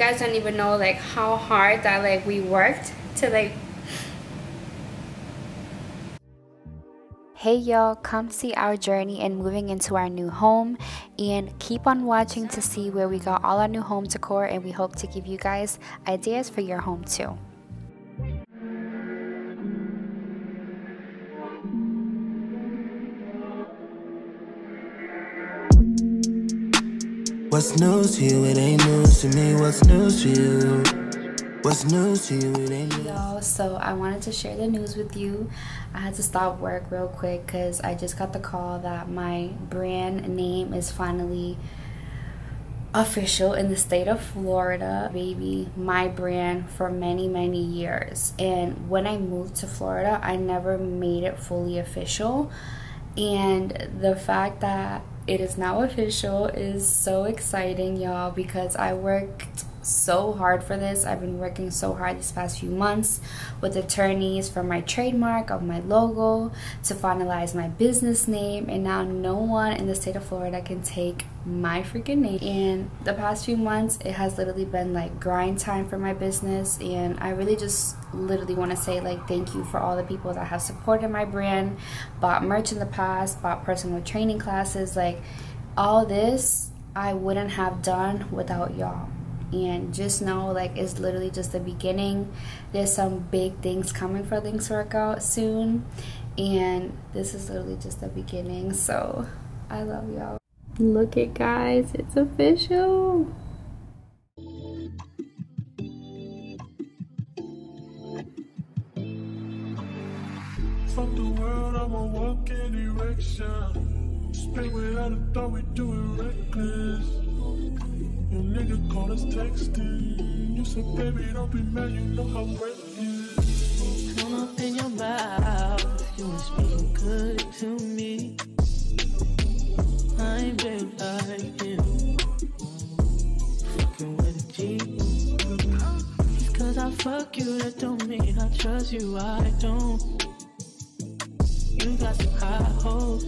guys don't even know like how hard that like we worked to like. Hey y'all, come see our journey in moving into our new home, and keep on watching to see where we got all our new home decor, and we hope to give you guys ideas for your home too. What's news to you? It ain't news to me. What's news to you? What's news to you? It ain't news. Y'all, so I wanted to share the news with you. I had to stop work real quick because I just got the call that my brand name is finally official in the state of Florida. Baby, my brand for many years. And when I moved to Florida, I never made it fully official. And the fact that it is now official is so exciting, y'all, because I worked so hard for this. I've been working so hard these past few months with attorneys for my trademark of my logo to finalize my business name, and now no one in the state of Florida can take my freaking name. And the past few months, it has literally been like grind time for my business, and I really just literally want to say like thank you for all the people that have supported my brand, bought merch in the past, bought personal training classes. Like all this I wouldn't have done without y'all. And just know like it's literally just the beginning. There's some big things coming for Links Workout soon, and this is literally just the beginning. So I love y'all. Look it, guys, it's official. From the world, I'ma walk in erection. Spin without a thought, we do it reckless. Your nigga call us texting. You said, baby, don't be mad, you know how breath is. Come up in your mouth, you ain't speaking good to me. I ain't been like you. Fucking with a G. Just cause I fuck you, that don't mean I trust you, I don't. You got some high hopes,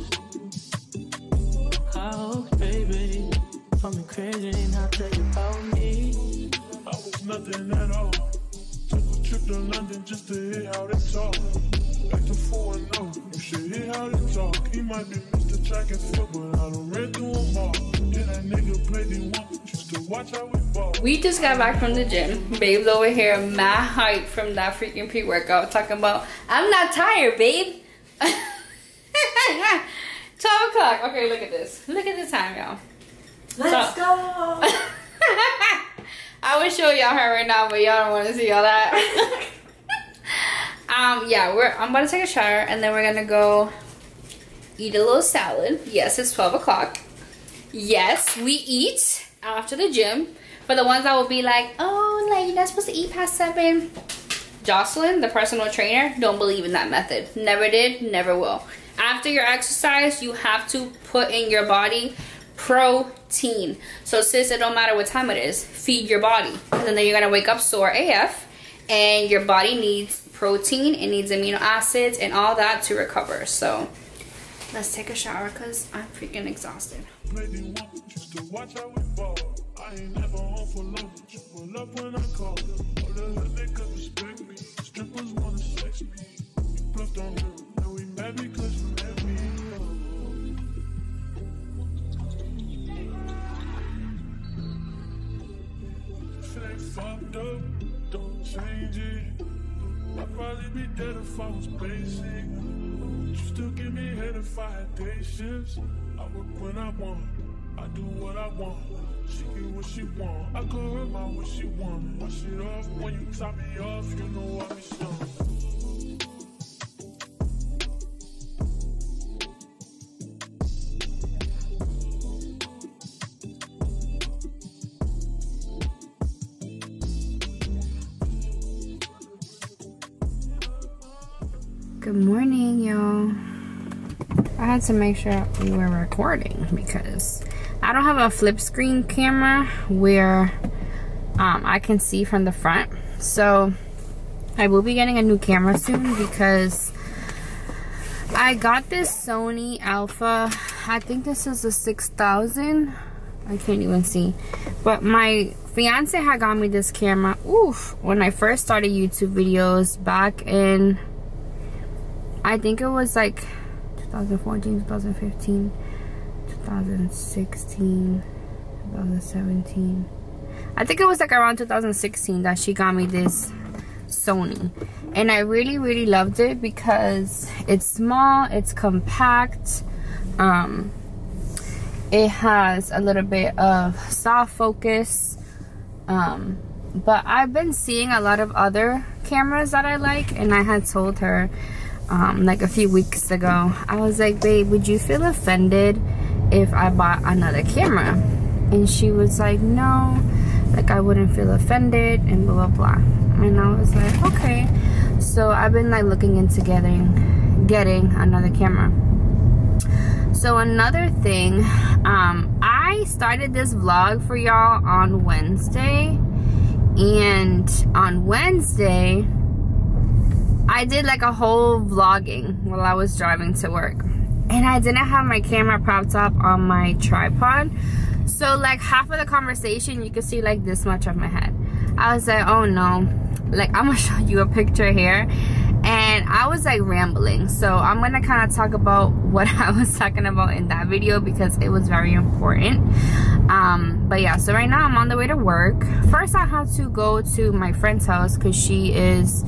baby. I'm crazy and I'll tell you about me. I was nothing at all. Took a trip to London just to hear how they talk. Back to 4-0, you should hear how they talk. He might be Mr. Track and Field, but I done ran through them all. Yeah, that nigga played the one, just to watch how we ball. We just got back from the gym. Babe's over here mad hype from that freaking pre-workout, talking about, I'm not tired, babe. 12 o'clock. Okay, look at this. Look at the time, y'all. Let's go. I would show y'all her right now, but y'all don't want to see all that. Yeah, I'm about to take a shower, and then we're gonna go eat a little salad. Yes, it's 12 o'clock. Yes, we eat after the gym. For the ones that will be like, oh, like you're not supposed to eat past 7. Jocelyn, the personal trainer, don't believe in that method. Never did, never will. After your exercise, you have to put in your body protein. So sis, it don't matter what time it is, feed your body, and then you're gonna wake up sore AF, and your body needs protein, it needs amino acids and all that to recover. So let's take a shower because I'm freaking exhausted. Fucked up, don't change it. I'd probably be dead if I was basic. You still give me head if I had day shifts. I work when I want, I do what I want. She get what she want, I call her my what she want. Wash it off when you top me off, you know I be strong. Good morning, y'all. I had to make sure we were recording because I don't have a flip screen camera where I can see from the front. So I will be getting a new camera soon because I got this Sony Alpha. I think this is a 6000 I can't even see. But my fiance had got me this camera, when I first started YouTube videos back in, I think it was like 2014, 2015, 2016, 2017. I think it was like around 2016 that she got me this Sony. And I really, really loved it because it's small, it's compact, it has a little bit of soft focus, but I've been seeing a lot of other cameras that I like, and I had told her like a few weeks ago, I was like, babe, would you feel offended if I bought another camera? And she was like, no, like I wouldn't feel offended, and blah blah blah. And I was like, okay. So I've been like looking into getting another camera. So another thing, I started this vlog for y'all on Wednesday, and on Wednesday I did like a whole vlogging while I was driving to work, and I didn't have my camera propped up on my tripod, so like half of the conversation you could see like this much of my head. I was like, oh no, like I'm gonna show you a picture here. And I was like rambling, so I'm gonna kind of talk about what I was talking about in that video because it was very important. But yeah, so right now I'm on the way to work. First I had to go to my friend's house because she is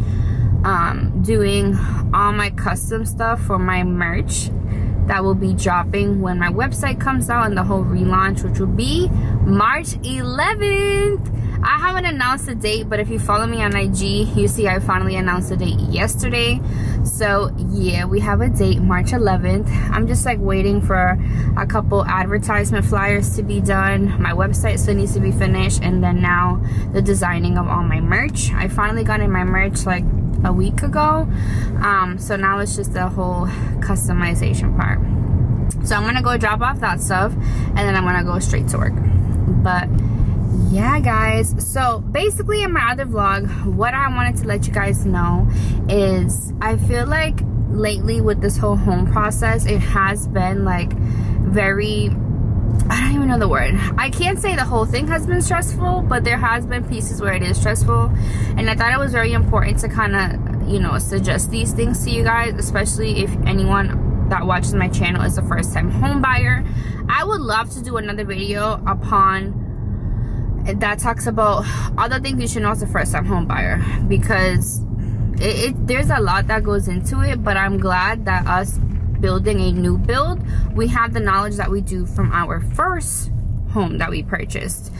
doing all my custom stuff for my merch that will be dropping when my website comes out, and the whole relaunch, which will be March 11th. I haven't announced the date, but if you follow me on IG, you see I finally announced the date yesterday. So yeah, we have a date, March 11th. I'm just like waiting for a couple advertisement flyers to be done. My website still needs to be finished, and then now the designing of all my merch. I finally got in my merch like a week ago, so now it's just the whole customization part. So I'm gonna go drop off that stuff, and then I'm gonna go straight to work. But yeah guys, so basically in my other vlog, what I wanted to let you guys know is I feel like lately with this whole home process, it has been like very, I don't even know the word. I can't say the whole thing has been stressful, but there has been pieces where it is stressful, and I thought it was very important to kind of, you know, suggest these things to you guys, especially if anyone that watches my channel is a first-time home buyer. I would love to do another video upon that talks about all the things you should know as a first-time home buyer, because there's a lot that goes into it, but I'm glad that us building a new build, we have the knowledge that we do from our first home that we purchased.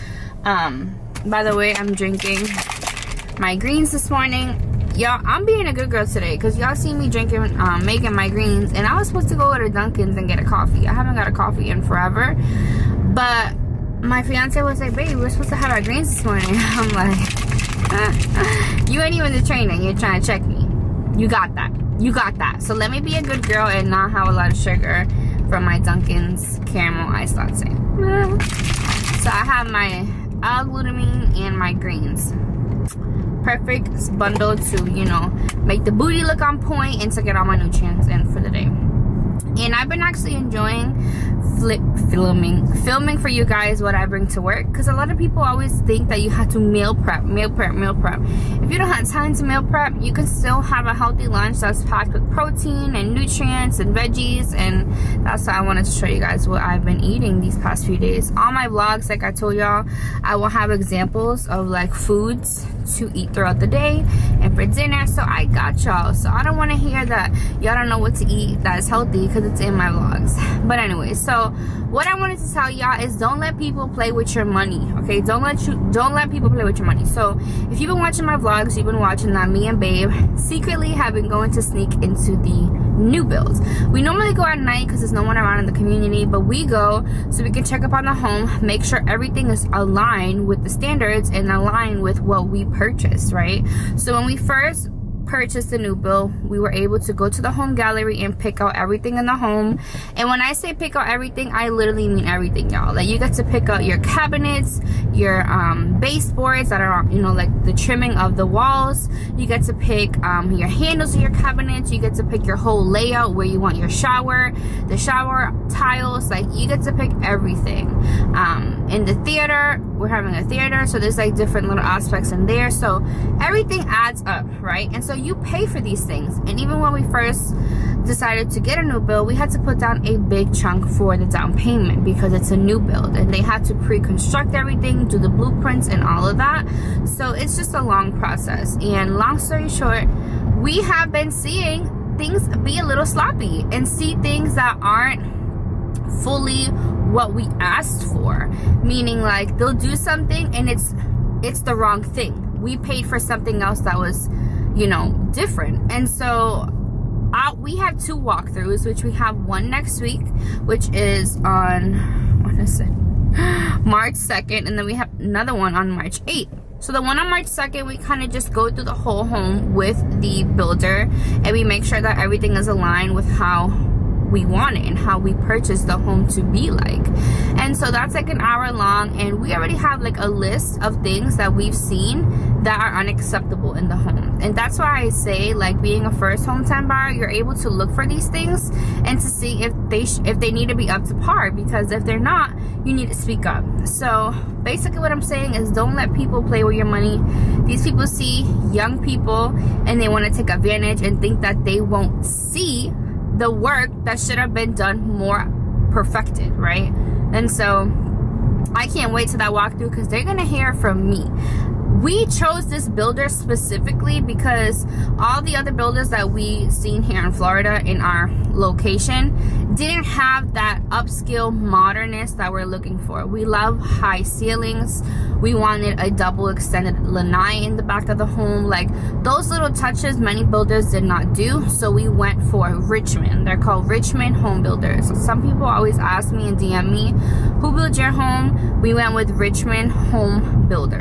By the way, I'm drinking my greens this morning. Y'all, I'm being a good girl today because y'all see me drinking, making my greens, and I was supposed to go to Dunkin's and get a coffee. I haven't got a coffee in forever, but my fiance was like, babe, we're supposed to have our greens this morning. I'm like, you ain't even the training, you're trying to check me. You got that. You got that. So let me be a good girl and not have a lot of sugar from my Dunkin's caramel iced latte. So I have my L-glutamine and my greens. Perfect bundle to, you know, make the booty look on point and to get all my nutrients in for the day. And I've been actually enjoying filming for you guys what I bring to work, because a lot of people always think that you have to meal prep. If you don't have time to meal prep, you can still have a healthy lunch that's packed with protein and nutrients and veggies, and that's why I wanted to show you guys what I've been eating these past few days. On my vlogs, like I told y'all, I will have examples of like foods to eat throughout the day and for dinner, so I got y'all. So I don't want to hear that y'all don't know what to eat that is healthy, because it's in my vlogs. But anyway, so what I wanted to tell y'all is don't let people play with your money, okay? Don't let people play with your money. So if you've been watching my vlogs, you've been watching that me and Babe secretly have been going to sneak into the new builds. We normally go at night because there's no one around in the community, but we go so we can check up on the home, make sure everything is aligned with the standards and aligned with what we purchased, right? So when we first purchased a new build, we were able to go to the home gallery and pick out everything in the home. And when I say pick out everything, I literally mean everything, y'all. Like, you get to pick out your cabinets, your baseboards that are, you know, like the trimming of the walls. You get to pick your handles of your cabinets. You get to pick your whole layout, where you want your shower, the shower tiles. Like, you get to pick everything. In the theater, we're having a theater, so there's like different little aspects in there, so everything adds up, right? And so you pay for these things. And even when we first decided to get a new build, we had to put down a big chunk for the down payment, because it's a new build and they had to pre-construct everything, do the blueprints and all of that. So it's just a long process. And long story short, we have been seeing things be a little sloppy and see things that aren't fully what we asked for, meaning like they'll do something and it's the wrong thing. We paid for something else that was, you know, different. And so we have 2 walkthroughs, which we have one next week, which is on, what is it, March 2nd, and then we have another one on March 8th. So the one on March 2nd, we kind of just go through the whole home with the builder, and we make sure that everything is aligned with how we want it and how we purchased the home to be like. And so that's like an hour long, and we already have like a list of things that we've seen that are unacceptable in the home. And that's why I say, like, being a first home time buyer, you're able to look for these things and to see if they need to be up to par, because if they're not, you need to speak up. So basically what I'm saying is, don't let people play with your money. These people see young people and they want to take advantage and think that they won't see the work that should have been done more perfected, right? And so I can't wait to that walkthrough, because they're gonna hear from me. We chose this builder specifically because all the other builders that we seen here in Florida in our location didn't have that upscale modernness that we're looking for. We love high ceilings. We wanted a double extended lanai in the back of the home. Like, those little touches many builders did not do, so we went for Richmond. They're called Richmond Home Builders. Some people always ask me and DM me, who built your home? We went with Richmond Home Builders.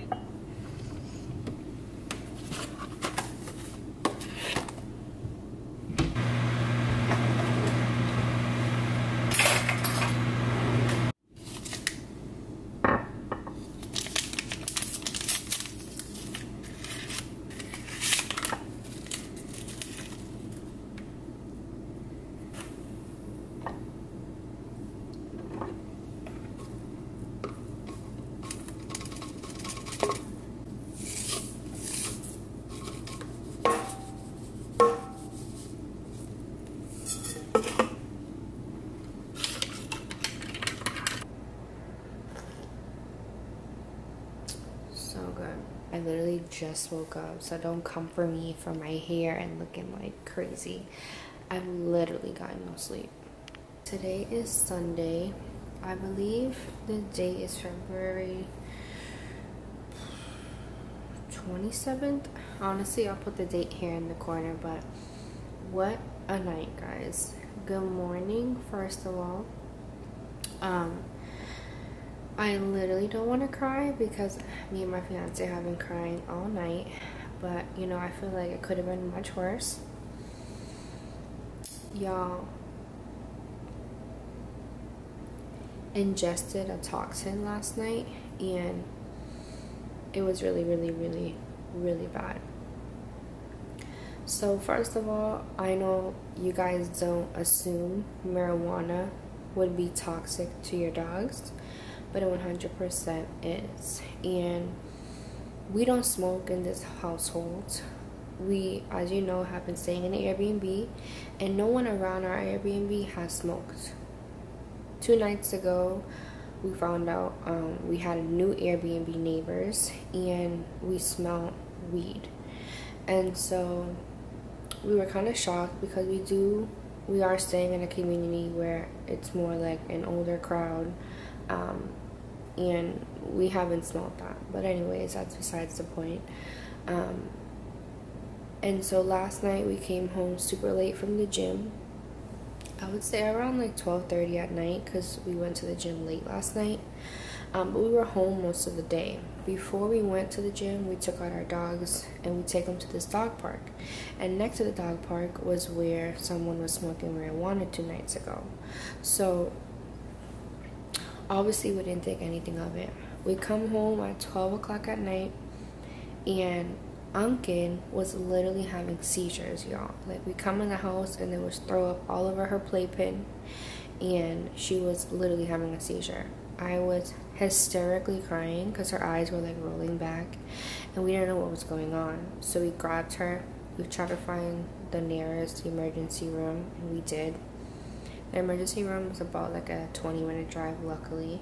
I literally just woke up, so don't come for me for my hair and looking like crazy. I've literally gotten no sleep. Today is Sunday. I believe the date is February 27th. Honestly, I'll put the date here in the corner, but what a night, guys. Good morning, first of all. I literally don't want to cry because me and my fiance have been crying all night, but you know, I feel like it could have been much worse. Y'all ingested a toxin last night, and it was really bad. So first of all, I know you guys don't assume marijuana would be toxic to your dogs, but it 100% is. And we don't smoke in this household. We, as you know, have been staying in an Airbnb, and no one around our Airbnb has smoked. 2 nights ago, we found out we had new Airbnb neighbors, and we smelled weed. And so we were kind of shocked, because we are staying in a community where it's more like an older crowd, and we haven't smelled that. But anyways, that's besides the point. And so last night we came home super late from the gym. I would say around like 12:30 at night, because we went to the gym late last night. But we were home most of the day. before we went to the gym, we took out our dogs and we take them to this dog park. And next to the dog park was where someone was smoking marijuana 2 nights ago. So obviously we didn't think anything of it. We come home at 12 o'clock at night, and Unkin was literally having seizures, y'all. Like, we come in the house and there was throw up all over her playpen, and she was literally having a seizure. I was hysterically crying because her eyes were like rolling back, and we didn't know what was going on. So we grabbed her. We tried to find the nearest emergency room, and we did. The emergency room was about like a 20-minute drive, luckily.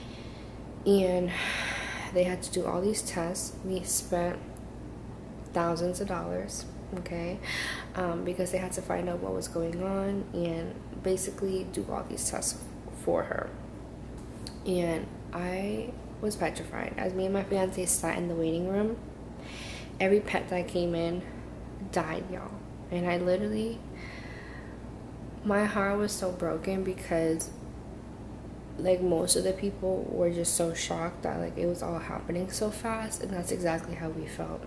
And they had to do all these tests. We spent thousands of dollars, okay, because they had to find out what was going on and basically do all these tests for her. And I was petrified. As me and my fiance sat in the waiting room, every pet that came in died, y'all. And I literally, my heart was so broken because like most of the people were just so shocked that like it was all happening so fast, and that's exactly how we felt.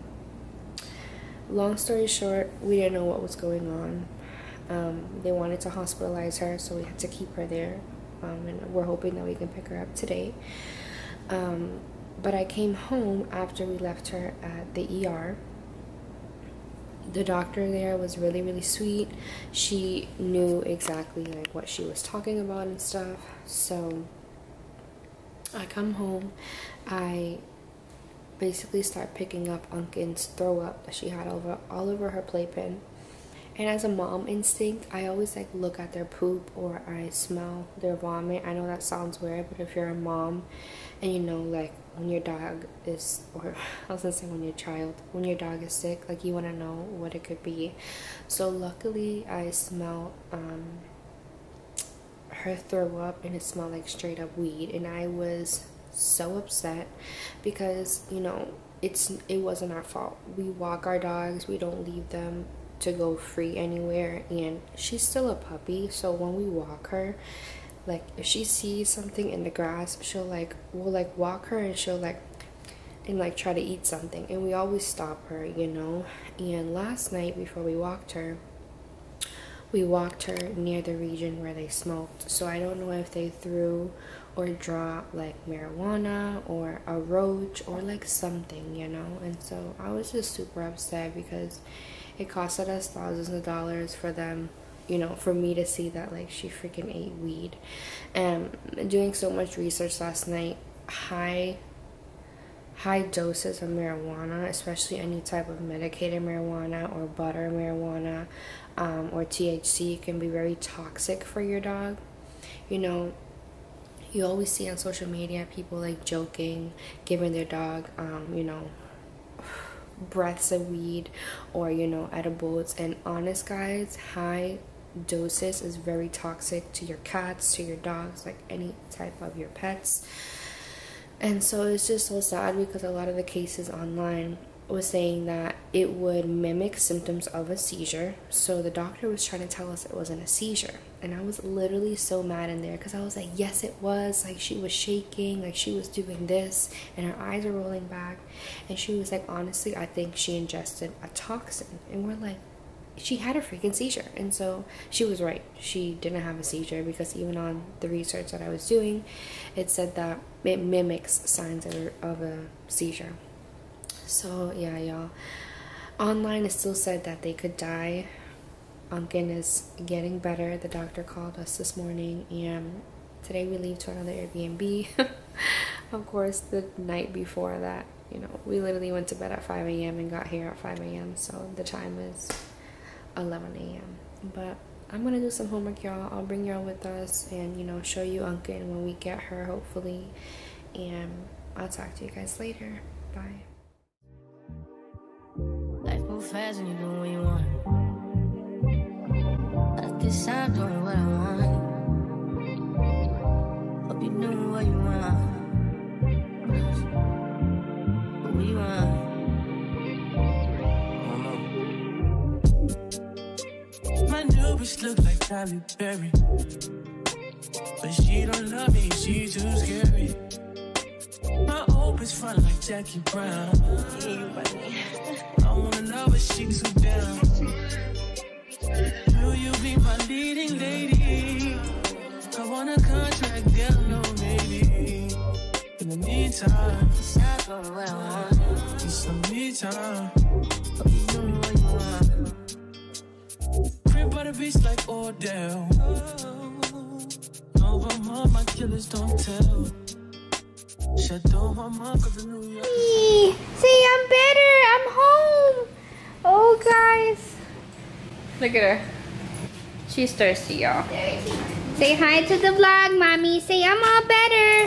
Long story short, we didn't know what was going on. They wanted to hospitalize her, so we had to keep her there, and we're hoping that we can pick her up today. But I came home after we left her at the ER. The doctor there was really, really sweet. She knew exactly like what she was talking about and stuff. So I come home, I basically start picking up Unkin's throw up that she had all over her playpen. And as a mom instinct, I always like look at their poop or I smell their vomit. I know that sounds weird, but if you're a mom and you know like when your dog is, or I was gonna say when your dog is sick, like you want to know what it could be. So luckily I smelled her throw up, and it smelled like straight up weed, and I was so upset because, you know, it wasn't our fault. We walk our dogs, we don't leave them to go free anywhere, and she's still a puppy, so when we walk her, like if she sees something in the grass, we'll like walk her and she'll like try to eat something, and we always stop her, you know. And last night before we walked her near the region where they smoked, so I don't know if they threw or dropped like marijuana or a roach or like something, you know. And so I was just super upset because it costed us thousands of dollars for them, you know, for me to see that like she freaking ate weed. And doing so much research last night, high doses of marijuana, especially any type of medicated marijuana or butter marijuana, or THC, can be very toxic for your dog. You know, you always see on social media people like joking, giving their dog, you know, breaths of weed or, you know, edibles. And honest guys, high doses is very toxic to your cats, to your dogs, like any type of your pets. And so it's just so sad because a lot of the cases online was saying that it would mimic symptoms of a seizure. So the doctor was trying to tell us it wasn't a seizure, and I was literally so mad in there because I was like, yes it was. Like she was shaking, like she was doing this, and her eyes were rolling back, and she was like, honestly I think she ingested a toxin. And we're like, she had a freaking seizure. And so she was right, she didn't have a seizure, because even on the research that I was doing, it said that it mimics signs of a seizure. So yeah, y'all, online it still said that they could die. Unkin is getting better. The doctor called us this morning, and today we leave to another Airbnb. Of course, the night before that, you know, we literally went to bed at 5 a.m. and got here at 5 a.m. so the time is 11 a.m. But I'm gonna do some homework, y'all. I'll bring y'all with us and, you know, show you Unkin when we get her, hopefully. And I'll talk to you guys later. Bye. Life move fast and you do what you want. At this time, doing what I want. Hope you doing what you want. What you want? My new bitch look like Halle Berry, but she don't love me, she too scary. My opus front like Jackie Brown. I wanna know if she too down. Will you be my leading lady? I want a contract, girl, no maybe. In the meantime, it's not going well. It's some me time. Hope you know what you want. Crib by the beach like Odell. No, I'm on my killers, don't tell. Shadow my mom, cause the New York. See, I'm better. I'm home. Oh, guys. Look at her. She's thirsty, y'all. Say hi to the vlog, mommy. Say I'm all better.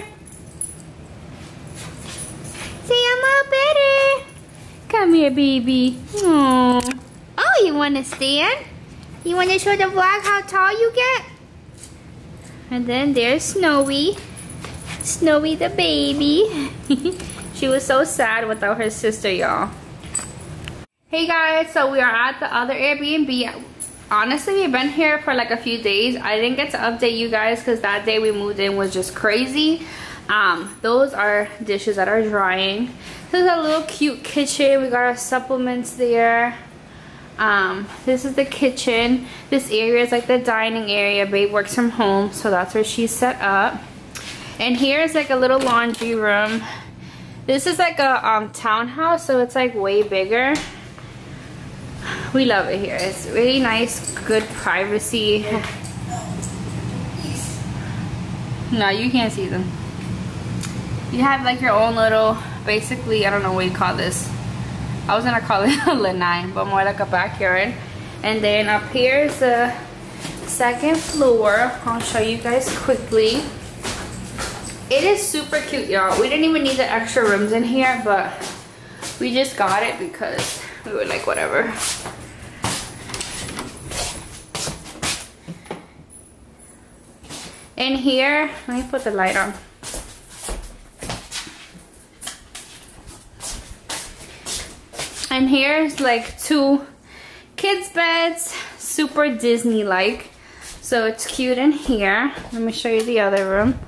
Say I'm all better. Come here, baby. Aww. Oh, you want to stand? You want to show the vlog how tall you get? And then there's Snowy. Snowy the baby. She was so sad without her sister, y'all. Hey guys, so we are at the other Airbnb. Honestly, we've been here for like a few days. I didn't get to update you guys because that day we moved in was just crazy. Those are dishes that are drying. This is a little cute kitchen. We got our supplements there. This is the kitchen. This area is like the dining area. Babe works from home, so that's where she's set up. And here's like a little laundry room. This is like a townhouse, so it's like way bigger. We love it here. It's really nice, good privacy. No, you can't see them. You have like your own little, basically, I don't know what you call this. I was gonna call it a lanai, but more like a backyard. And then up here is the second floor. I'll show you guys quickly. It is super cute, y'all. We didn't even need the extra rooms in here, but we just got it because we were like, whatever. In here, let me put the light on. And here's like 2 kids' beds, super Disney-like. So it's cute in here. Let me show you the other room.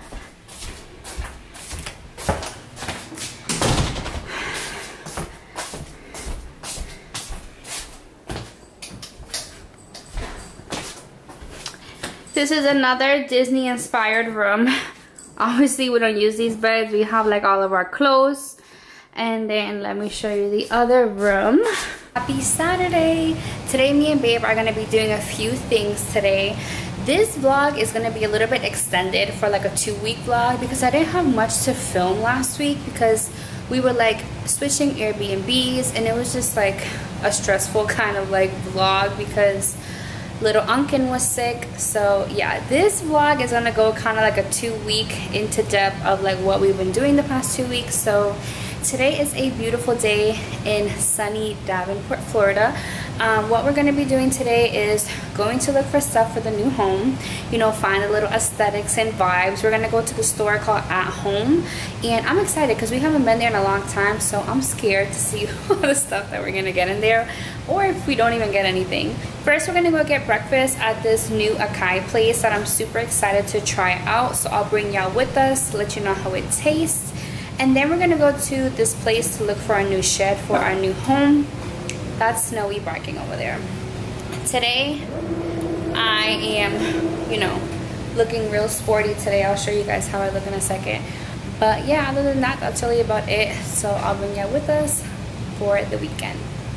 This is another Disney inspired room. Obviously we don't use these beds. We have like all of our clothes. And then let me show you the other room. Happy Saturday. Today me and Babe are gonna be doing a few things today. This vlog is gonna be a little bit extended for like a 2-week vlog because I didn't have much to film last week because we were like switching Airbnbs and it was just like a stressful kind of like vlog because little Unkin was sick. So yeah, this vlog is gonna go kind of like a 2-week into depth of like what we've been doing the past 2 weeks. So today is a beautiful day in sunny Davenport, Florida. What we're gonna be doing today is going to look for stuff for the new home, you know, find a little aesthetics and vibes. We're gonna go to the store called At Home, and I'm excited because we haven't been there in a long time, so I'm scared to see all the stuff that we're gonna get in there, or if we don't even get anything. First, we're gonna go get breakfast at this new acai place that I'm super excited to try out, so I'll bring y'all with us, let you know how it tastes. And then we're gonna go to this place to look for a new shed for our new home. That's Snowy barking over there. Today, I am, you know, looking real sporty today. I'll show you guys how I look in a second. But yeah, other than that, that's really about it. So I'll bring you with us for the weekend.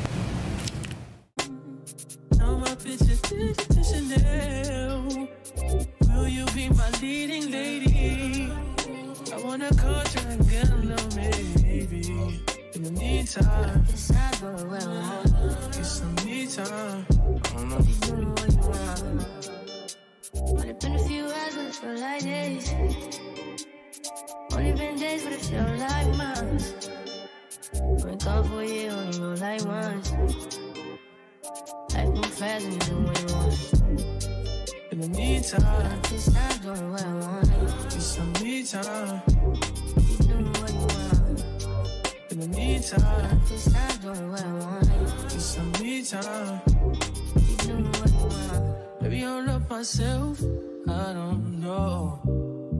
Will you be my leading lady? I wanna contract, get a little maybe. In the meantime, it's not going well. It's some me time. I don't know if you know what you want. But it's been a few hours, but it feel like days. Only been days, but it feel like months. Wake up for you, only go like once. Life move fast and you do what you want. In the meantime, it's not going where I want it. It's some me time. You do what you want. In the meantime, it's not going where I want it. It's some me time. You do what you want. Maybe I'll love myself. I don't know.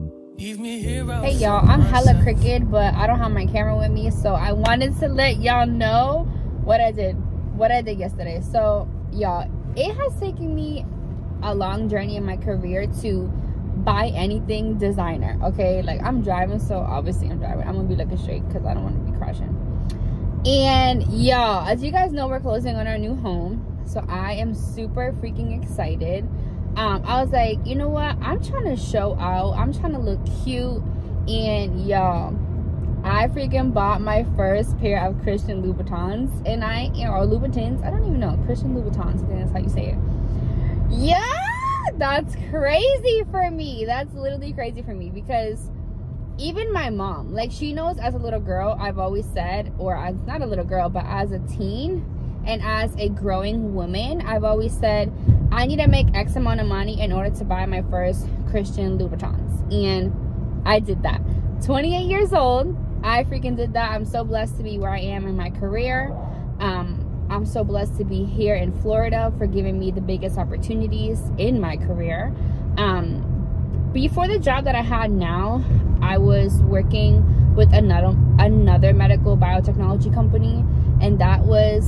Hey y'all, I'm hella crooked, but I don't have my camera with me, so I wanted to let y'all know what I did yesterday. So y'all, it has taken me a long journey in my career to buy anything designer. Okay, like I'm driving, so obviously I'm gonna be looking straight because I don't want to be crashing. And y'all, as you guys know, we're closing on our new home, so I am super freaking excited. I was like, you know what, I'm trying to show out, I'm trying to look cute. And y'all, I freaking bought my first pair of Christian Louboutins, and or Louboutins, I don't even know, Christian Louboutins, I think that's how you say it. Yeah, that's crazy for me. That's literally crazy for me, because even my mom, like, she knows as a little girl, I've always said, or as not a little girl, but as a teen and as a growing woman, I've always said I need to make X amount of money in order to buy my first Christian Louboutins. And I did that. 28 years old, I freaking did that. I'm so blessed to be where I am in my career. I'm so blessed to be here in Florida for giving me the biggest opportunities in my career. Before the job that I had now, I was working with another medical biotechnology company, and that was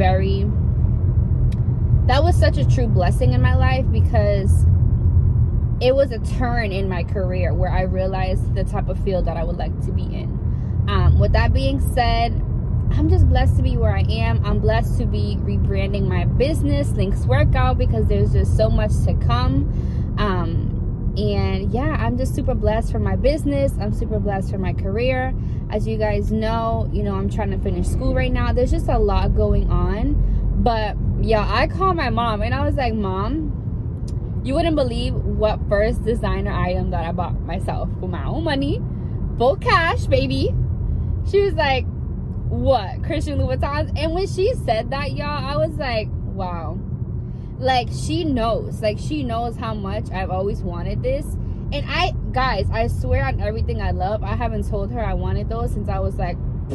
such a true blessing in my life, because it was a turn in my career where I realized the type of field that I would like to be in. With that being said, I'm just blessed to be where I am. I'm blessed to be rebranding my business, Links Workout, because there's just so much to come. And yeah, I'm just super blessed for my business. I'm super blessed for my career. As you guys know, I'm trying to finish school right now. There's just a lot going on. But yeah, I called my mom and I was like, Mom, you wouldn't believe what first designer item that I bought myself with my own money, full cash, baby. She was like, what, Christian Louboutins? And when she said that, y'all, I was like, wow. Like, she knows how much I've always wanted this. And guys, I swear on everything I love, I haven't told her I wanted those since I was like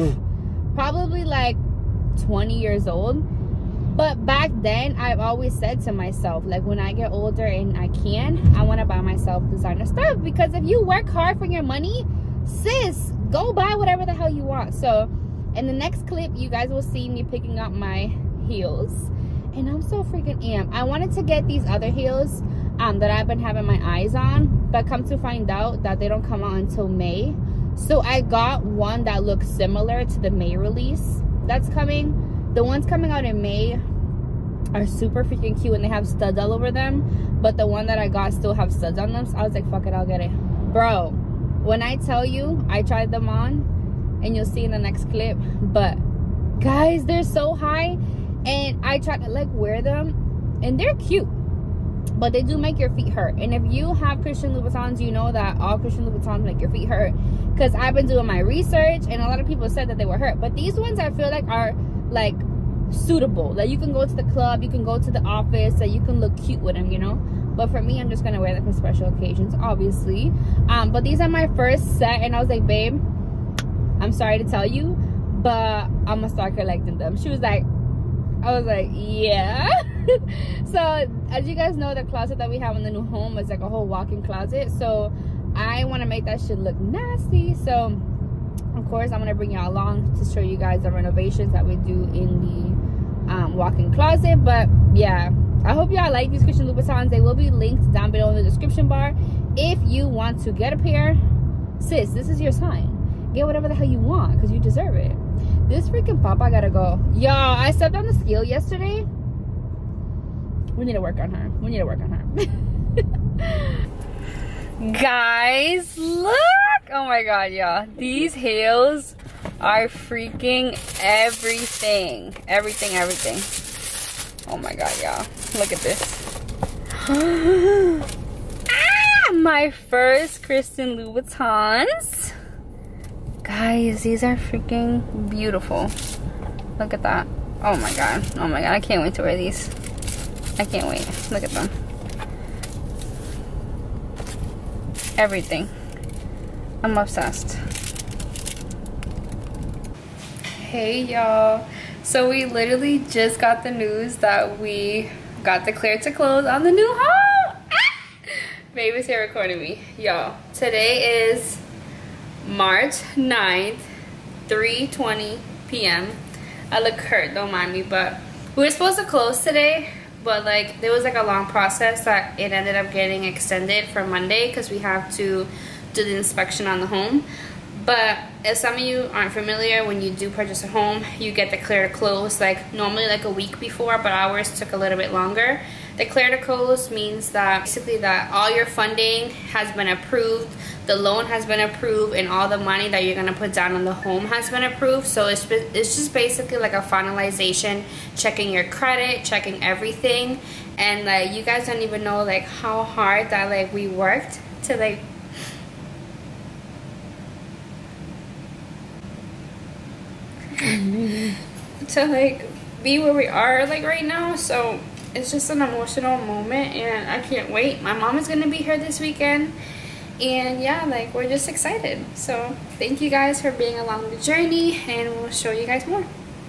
probably like 20 years old. But back then, I've always said to myself, like, when I get older and I want to buy myself designer stuff. Because if you work hard for your money, sis, go buy whatever the hell you want. So in the next clip, you guys will see me picking up my heels. And I'm so freaking amped. I wanted to get these other heels that I've been having my eyes on, but come to find out that they don't come out until May. So I got one that looks similar to the May release that's coming. The ones coming out in May are super freaking cute and they have studs all over them, but the one that I got still have studs on them. So I was like, fuck it, I'll get it. Bro, when I tell you, I tried them on, and you'll see in the next clip, but guys, they're so high. And I try to like wear them, and they're cute, but they do make your feet hurt. And if you have Christian Louboutins, you know that all Christian Louboutins make your feet hurt, because I've been doing my research and a lot of people said that they were hurt. But these ones I feel like are like suitable, like you can go to the club, you can go to the office, that you can look cute with them, But for me, I'm just gonna wear them for special occasions, obviously. But these are my first set, and I was like, babe, I'm sorry to tell you, but I'm gonna start collecting them. She was like, I was like, yeah. So as you guys know, the closet that we have in the new home is like a whole walk-in closet. So I want to make that shit look nasty. So of course I'm gonna bring y'all along to show you guys the renovations that we do in the walk-in closet. But yeah, I hope y'all like these Christian Louboutins. They will be linked down below in the description bar. If you want to get a pair, sis, this is your sign. Get whatever the hell you want, because you deserve it. This freaking papa gotta go. Y'all, I stepped on the scale yesterday. We need to work on her. Guys, look. Oh my god, y'all. These heels are freaking everything. Everything. Oh my god, y'all. Look at this. My first Christian Louboutins. Guys, these are freaking beautiful. Look at that. Oh my god. I can't wait to wear these. I can't wait. Look at them. Everything. I'm obsessed. Hey y'all. So we literally just got the news that we got declared to close on the new home. Baby's here recording me. Yo, today is March 9th, 3:20 p.m. I look hurt, don't mind me, but we were supposed to close today, but like there was like a long process that it ended up getting extended for Monday because we have to do the inspection on the home. But if some of you aren't familiar, when you do purchase a home, you get the clear to close like normally like a week before, but ours took a little bit longer. The clear to close means that basically that all your funding has been approved, the loan has been approved, and all the money that you're gonna put down on the home has been approved. So it's just basically like a finalization, checking your credit, checking everything. And like you guys don't even know like how hard that like we worked to like to like be where we are like right now. So it's just an emotional moment and I can't wait. My mom is gonna be here this weekend, and yeah, like we're just excited. So thank you guys for being along the journey, and we'll show you guys more.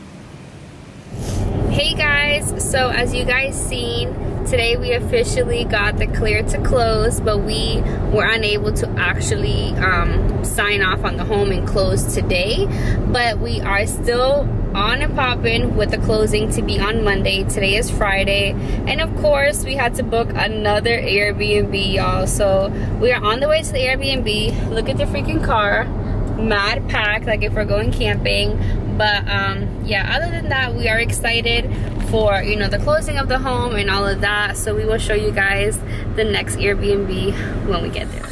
Hey guys, so as you guys seen, today we officially got the clear to close, but we were unable to actually sign off on the home and close today. But we are still on and popping with the closing to be on Monday. Today is Friday, and of course we had to book another Airbnb, y'all. So we are on the way to the Airbnb. Look at the freaking car, mad packed, like if we're going camping. But yeah, other than that, we are excited for, you know, the closing of the home and all of that. So we will show you guys the next Airbnb when we get there.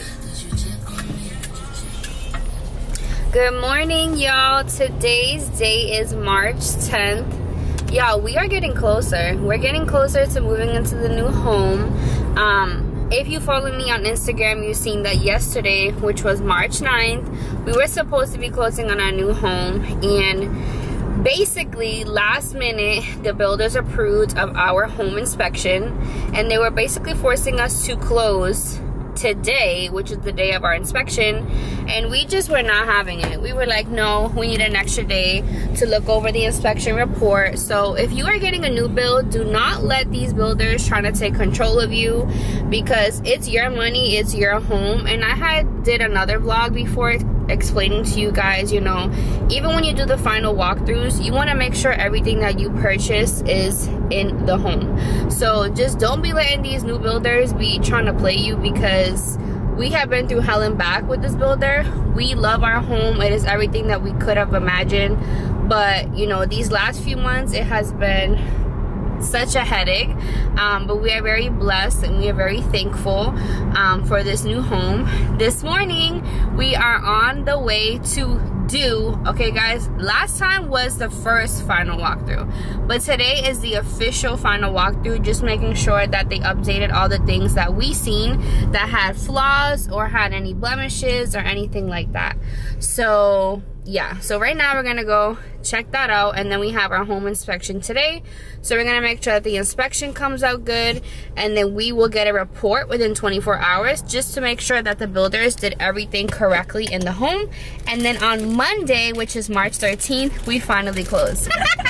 Good morning, y'all. Today's day is March 10th. Y'all, we are getting closer. We're getting closer to moving into the new home. If you follow me on Instagram, you've seen that yesterday, which was March 9th, we were supposed to be closing on our new home. And basically, last minute, the builders approved of our home inspection. And they were basically forcing us to close today, which is the day of our inspection, and we just were not having it. We were like, no, we need an extra day to look over the inspection report. So if you are getting a new build, do not let these builders try to take control of you, because it's your money, it's your home. And I did another vlog before explaining to you guys, you know, even when you do the final walkthroughs, you want to make sure everything that you purchase is in the home. So just don't be letting these new builders be trying to play you, because we have been through hell and back with this builder. We love our home. It is everything that we could have imagined, but you know, these last few months it has been such a headache, but we are very blessed and we are very thankful for this new home. This morning we are on the way to do, okay guys, last time was the first final walkthrough, but today is the official final walkthrough, just making sure that they updated all the things that we seen that had flaws or had any blemishes or anything like that. So yeah, so right now we're gonna go check that out, and then we have our home inspection today. So we're gonna make sure that the inspection comes out good, and then we will get a report within 24 hours just to make sure that the builders did everything correctly in the home. And then on Monday, which is March 13th, we finally close.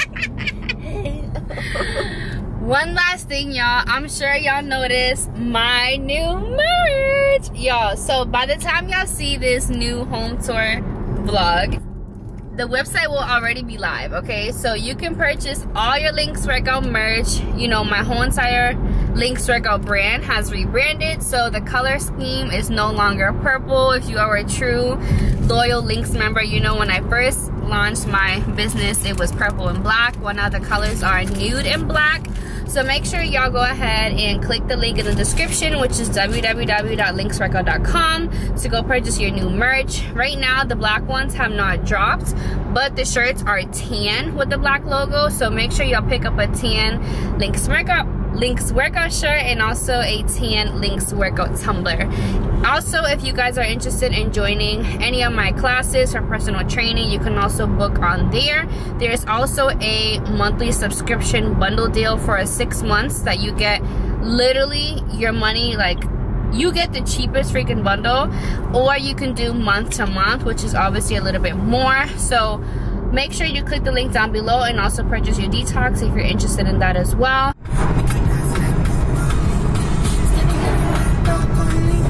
One last thing, y'all, I'm sure y'all noticed my new merch, y'all. So by the time y'all see this new home tour vlog, the website will already be live, okay? So you can purchase all your Links Workout merch. You know, my whole entire Links Workout brand has rebranded, so the color scheme is no longer purple. If you are a true loyal Links member, you know when I first launched my business it was purple and black. Well, now the colors are nude and black. So make sure y'all go ahead and click the link in the description, which is www.linksworkout.com, to go purchase your new merch. Right now the black ones have not dropped, but the shirts are tan with the black logo, so make sure y'all pick up a tan Links Workout shirt and also a tan Links Workout tumbler. Also, if you guys are interested in joining any of my classes or personal training, you can also book on there. There's also a monthly subscription bundle deal for 6 months that you get literally your money, like you get the cheapest freaking bundle, or you can do month to month, which is obviously a little bit more. So make sure you click the link down below and also purchase your detox if you're interested in that as well.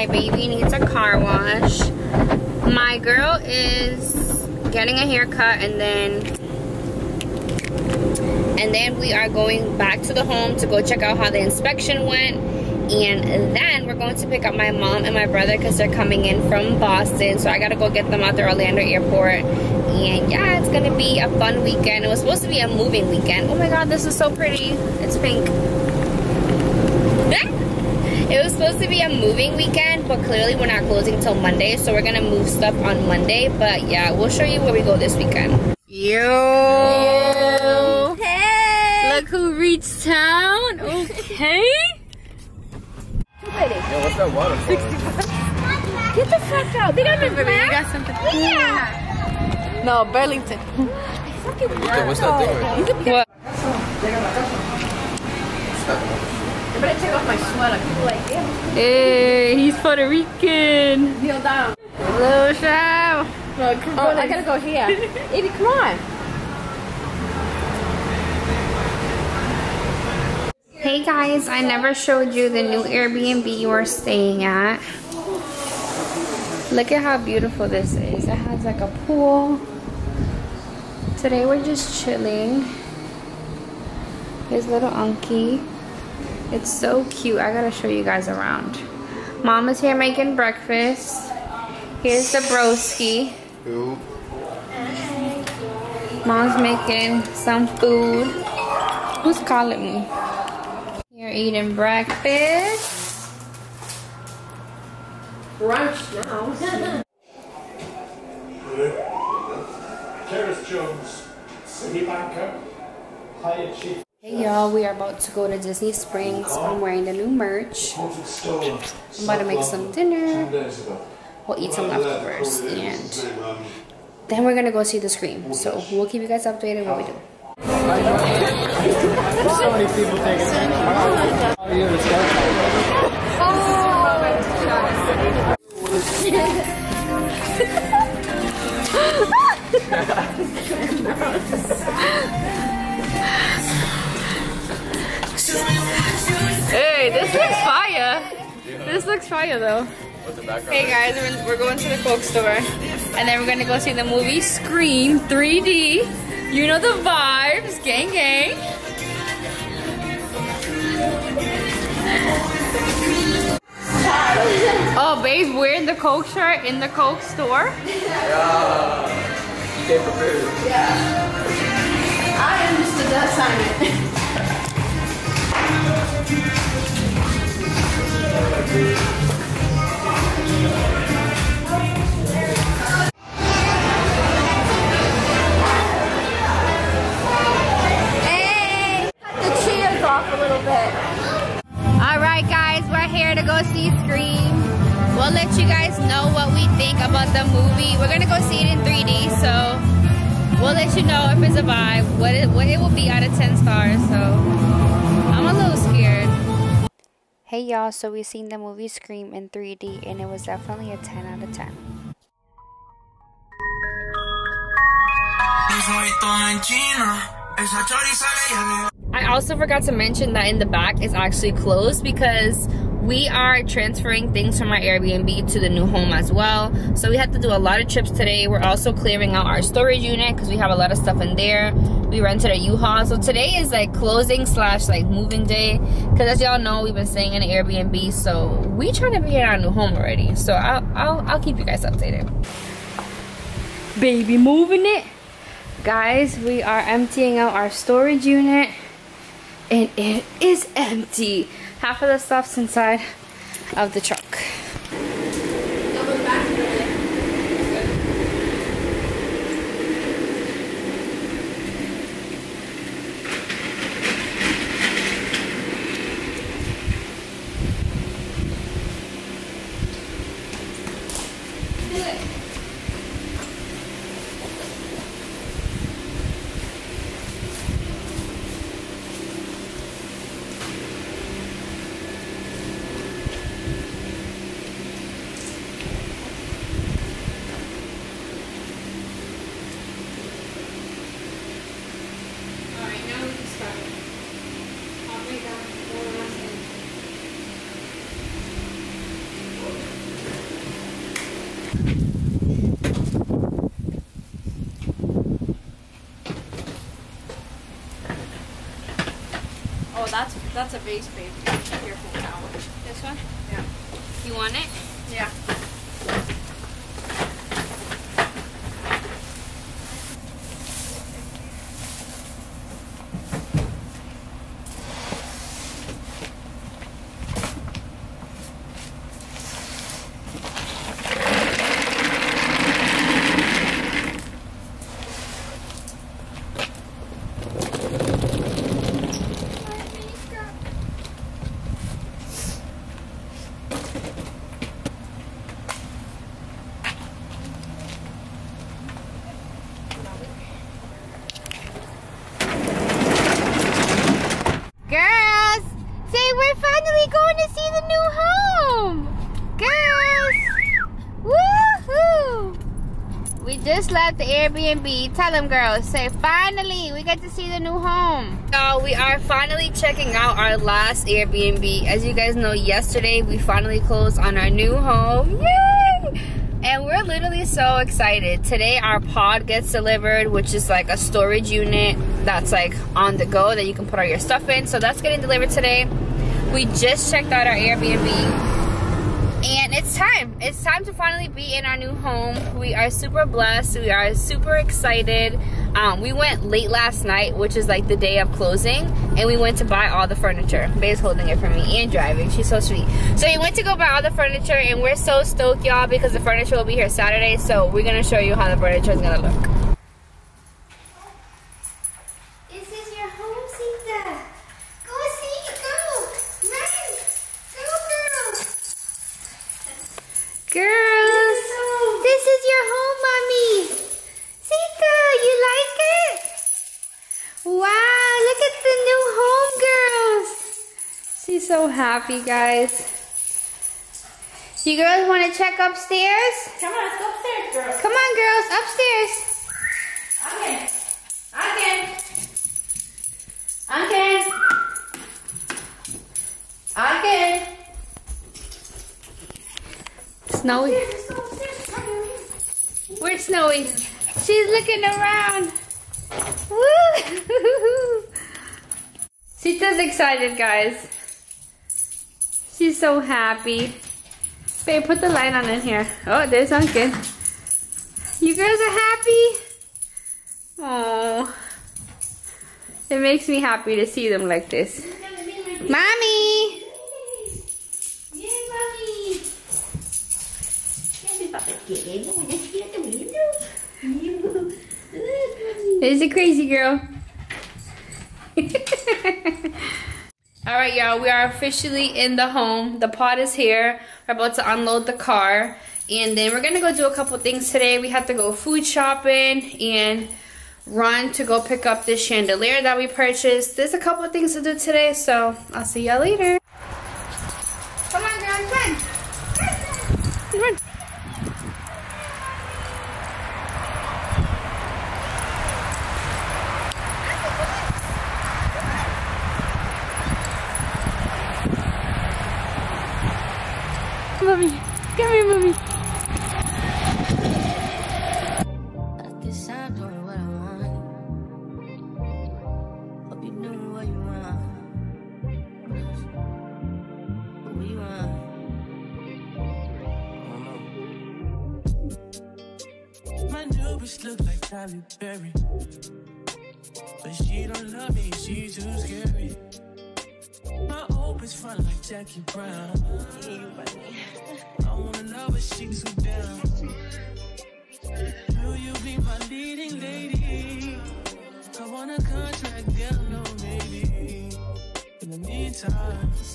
my baby needs a car wash. My girl is getting a haircut, and then we are going back to the home to go check out how the inspection went. And then we're going to pick up my mom and my brother because they're coming in from Boston. So I gotta go get them out the Orlando airport. And yeah, it's gonna be a fun weekend. It was supposed to be a moving weekend. Oh my god, this is so pretty. It's pink. It was supposed to be a moving weekend, but clearly we're not closing till Monday. So we're gonna move stuff on Monday. But yeah, we'll show you where we go this weekend. Yo! Hey! Look who reached town. Okay. Yo, what's that water for? 60 bucks. Get the fuck out. They got me, baby. You got something? Yeah. No, Burlington. Yo, what's that thing right there? What? I better take off my sweater. People like, yeah. Hey, he's Puerto Rican. Kneel down. Little show. No, come on. I gotta go here. Edie, come on. Hey guys, I never showed you the new Airbnb we're staying at. Look at how beautiful this is. It has like a pool. Today we're just chilling. Here's little Unky. It's so cute. I gotta show you guys around. Mom is here making breakfast. Here's the broski. Mom's making some food. Who's calling me? You're eating breakfast. Brunch now. Terrace Jones, City Banker, Hyatt Chief. Hey y'all, we are about to go to Disney Springs. I'm wearing the new merch. I'm about to make some dinner. We'll eat some leftovers, and then we're gonna go see the Scream. So we'll keep you guys updated what we do. So many people taking Hey, this looks fire. This looks fire though. Hey guys, we're going to the Coke store, and then we're gonna go see the movie Scream 3D. You know the vibes, gang gang. Oh, babes, wearing the Coke shirt in the Coke store. Yeah. You came prepared. Yeah. I understood that assignment. Alright guys, we're here to go see Scream. We'll let you guys know what we think about the movie. We're gonna go see it in 3D, so we'll let you know if it's a vibe, what it will be out of 10 stars. So I'm a little scared. Hey y'all, so we seen the movie Scream in 3D, and it was definitely a 10 out of 10. I also forgot to mention that in the back is actually closed because we are transferring things from our Airbnb to the new home as well. So we had to do a lot of trips today. We're also clearing out our storage unit because we have a lot of stuff in there. We rented a U-Haul. So today is like closing / like moving day. Because as y'all know, we've been staying in an Airbnb. So we trying to be in our new home already. So I'll keep you guys updated. Baby moving it. Guys, we are emptying out our storage unit. And it is empty. Half of the stuff's inside of the truck. Oh, that's a vase, baby. Be careful with that one. This one? Yeah. You want it? Yeah. Girls, say we're finally going to see the new home. Girls, woohoo! We just left the Airbnb. Tell them, girls. Say finally, we get to see the new home. So we are finally checking out our last Airbnb. As you guys know, yesterday we finally closed on our new home. Yay! And we're literally so excited. Today our pod gets delivered, which is like a storage unit that's like on the go that you can put all your stuff in. So that's getting delivered today. We just checked out our Airbnb and it's time. It's time to finally be in our new home. We are super blessed. We are super excited. We went late last night, which is like the day of closing, and we went to buy all the furniture. Bae's holding it for me and driving. She's so sweet. So we went to go buy all the furniture, and we're so stoked, y'all, because the furniture will be here Saturday. So we're gonna show you how the furniture is gonna look. This is your home, Sita. Go see, go, run, go, girl. Girls, this is your home, mommy. Sita, you like it? Wow, look at the new home, girls. She's so happy, guys. You girls want to check upstairs? Come on, let's go upstairs, girls. Come on, girls, upstairs. Again. Snowy. Where's Snowy? She's looking around. Woo! Sita's excited, guys. She's so happy. Babe, put the light on in here. Oh, there's Uncle. You girls are happy? Oh, it makes me happy to see them like this. Mommy! Yay, mommy! There's a crazy girl. Alright, y'all, we are officially in the home. The pod is here. We're about to unload the car. And then we're gonna go do a couple things today. We have to go food shopping and run to go pick up this chandelier that we purchased. There's a couple things to do today, so I'll see y'all later. Come on, girl, run. Run. Mommy, come here, mommy. My new bitch look like Halle Berry, but she don't love me, she too scary. My old bitch fun like Jackie Brown. I wanna love her, she too down. Will you be my leading lady? I want a contract, girl, no maybe. In the meantime, need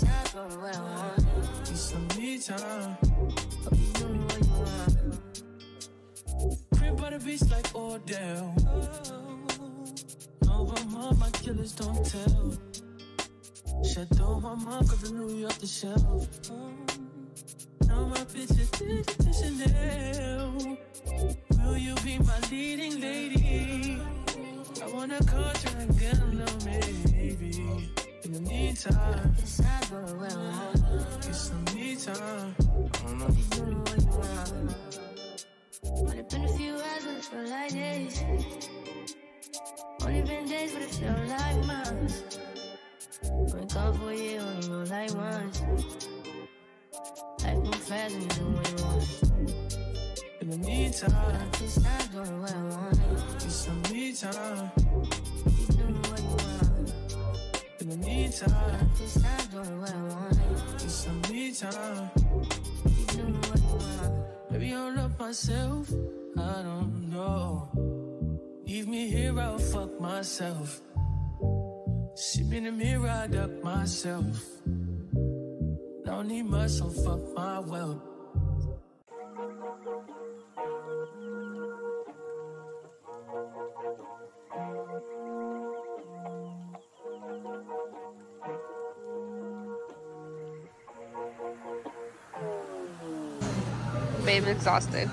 some me time. Crib by the beach like Odell. No, my mom, my killers don't tell. Shadow my mom, cause I knew you off the shelf. Now my bitch is Chanel. Will you be my leading lady? I want a contract, girl, no maybe. In the meantime, get some me time. you do what you want. In the meantime, just stop doing what I want. Just some me time. Keep doing what you want. In the meantime, just stop doing what I want. Just some me time. Keep doing what you want. Maybe I don't love myself. I don't know. Leave me here, I'll fuck myself. See me in the mirror, I duck myself. Don't need much, so fuck my wealth. Babe, exhausted.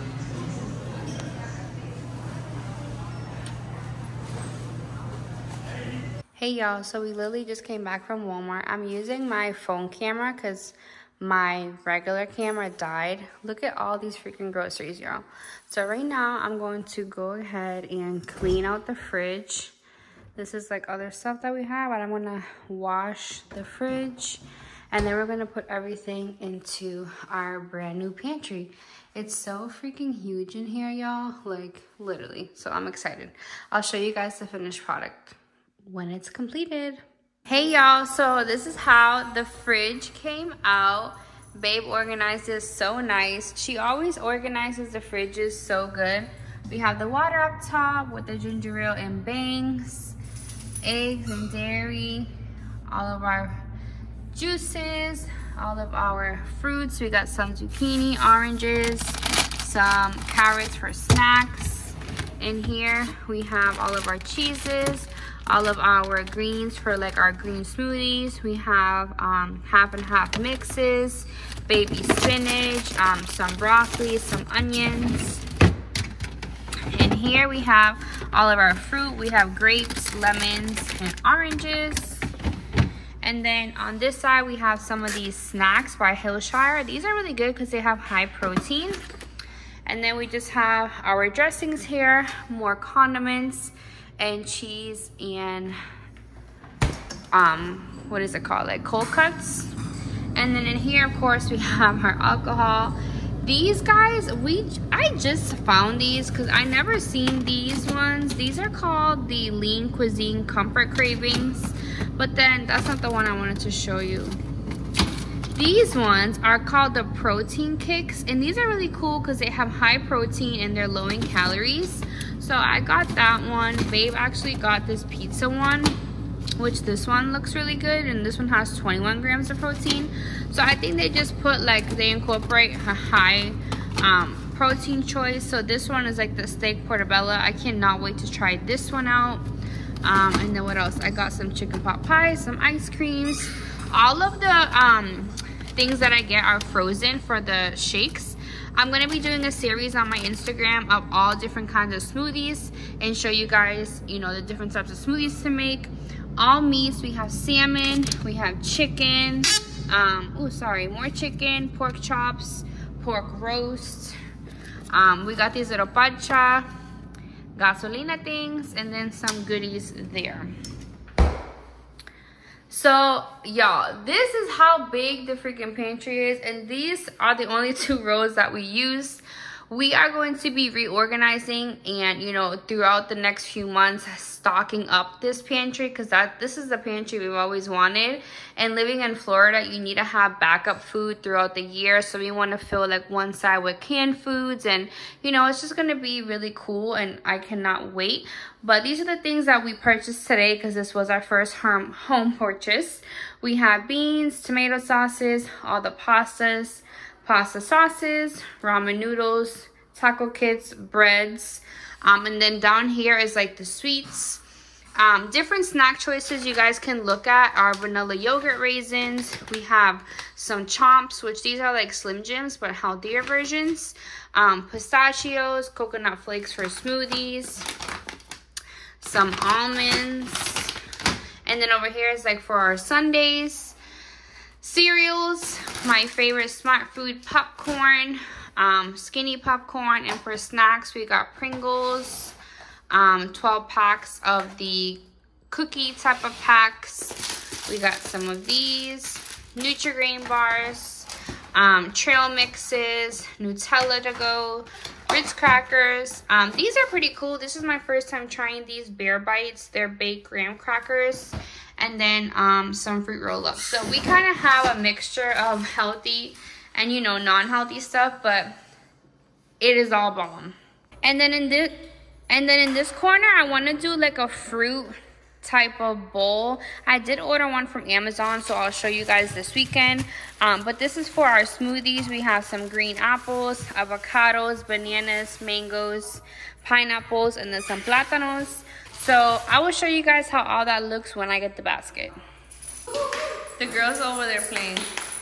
Hey y'all, so we literally just came back from Walmart. I'm using my phone camera because my regular camera died. Look at all these freaking groceries, y'all. So right now, I'm going to go ahead and clean out the fridge. This is like other stuff that we have, but I'm gonna wash the fridge. And then we're gonna put everything into our brand new pantry. It's so freaking huge in here, y'all, like literally. So I'm excited. I'll show you guys the finished product when it's completed. Hey y'all, so this is how the fridge came out. Babe organized this so nice. She always organizes the fridges so good. We have the water up top with the ginger ale and bangs, eggs and dairy, all of our juices, all of our fruits. We got some zucchini, oranges, some carrots for snacks. In here we have all of our cheeses, all of our greens for like our green smoothies. We have half and half mixes, baby spinach, some broccoli, some onions. In here we have all of our fruit. We have grapes, lemons, and oranges. And then on this side we have some of these snacks by Hillshire. These are really good because they have high protein. And then we just have our dressings here, more condiments, and cheese, and what is it called, like cold cuts. And then in here of course we have our alcohol. These guys, I just found these because I never seen these ones. These are called the Lean Cuisine Comfort Cravings, but then that's not the one I wanted to show you. These ones are called the Protein Kicks, and these are really cool because they have high protein and they're low in calories. So I got that one. Babe actually got this pizza one, which this one looks really good, and this one has 21 grams of protein. So I think they just put like, they incorporate a high protein choice. So this one is like the steak portobello. I cannot wait to try this one out. And then what else? I got some chicken pot pie, some ice creams. All of the things that I get are frozen for the shakes. I'm going to be doing a series on my Instagram of all different kinds of smoothies and show you guys, you know, the different types of smoothies to make. All meats, we have salmon, we have chicken, more chicken, pork chops, pork roast. We got these little pacha, gasolina things, and then some goodies there. So y'all, this is how big the freaking pantry is, and these are the only 2 rows that we use. We are going to be reorganizing and, you know, throughout the next few months stocking up this pantry, because this is the pantry we've always wanted. And living in Florida, you need to have backup food throughout the year. So we want to fill like one side with canned foods, and you know, it's just going to be really cool, and I cannot wait. But these are the things that we purchased today because this was our first home purchase. We have beans, tomato sauces, all the pastas, pasta sauces, ramen noodles, taco kits, breads, and then down here is like the sweets. Different snack choices you guys can look at are vanilla yogurt raisins. We have some chomps, which these are like Slim Jims but healthier versions. Pistachios, coconut flakes for smoothies, some almonds, and then over here is like for our sundaes. Cereals, my favorite Smart Food popcorn, skinny popcorn, and for snacks we got Pringles, 12 packs of the cookie type of packs. We got some of these Nutri-Grain bars, trail mixes, Nutella to go, Ritz crackers. These are pretty cool. This is my first time trying these Bear Bites. They're baked graham crackers. And then some fruit roll-ups. So we kind of have a mixture of healthy and, you know, non-healthy stuff, but it is all bomb. And then in this corner, I want to do like a fruit type of bowl. I did order one from Amazon, so I'll show you guys this weekend. But this is for our smoothies. We have some green apples, avocados, bananas, mangoes, pineapples, and then some plátanos. So I will show you guys how all that looks when I get the basket. The girls over there playing.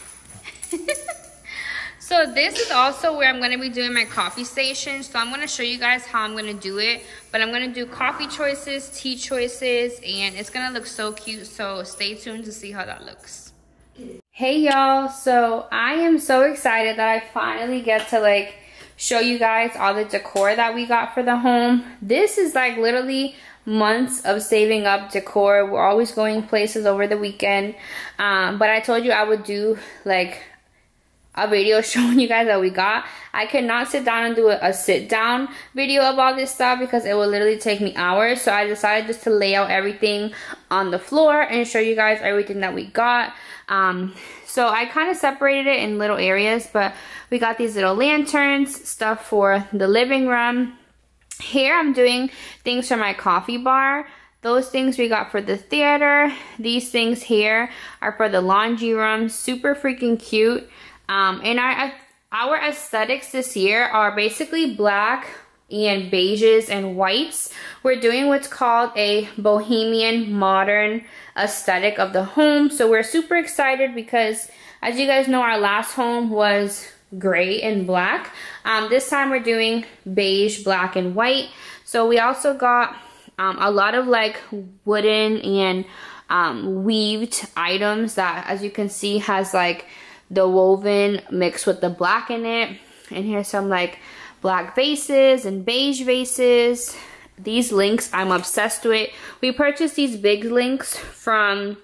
So this is also where I'm going to be doing my coffee station. So I'm going to show you guys how I'm going to do it. But I'm going to do coffee choices, tea choices, and it's going to look so cute. So stay tuned to see how that looks. Hey y'all, so I am so excited that I finally get to like show you guys all the decor that we got for the home. This is like literally months of saving up decor. We're always going places over the weekend. But I told you I would do like a video showing you guys what we got. I cannot sit down and do a sit down video of all this stuff because it will literally take me hours. So I decided just to lay out everything on the floor and show you guys everything that we got. So I kind of separated it in little areas, but we got these little lanterns, stuff for the living room. Here I'm doing things for my coffee bar. Those things we got for the theater. These things here are for the laundry room. Super freaking cute. And our aesthetics this year are basically black and beiges and whites. We're doing what's called a bohemian modern aesthetic of the home. So we're super excited because, as you guys know, our last home was gray and black. This time we're doing beige, black, and white. So we also got a lot of like wooden and weaved items that, as you can see, has like the woven mixed with the black in it. And here's some like black vases and beige vases. These links I'm obsessed with. We purchased these big links from,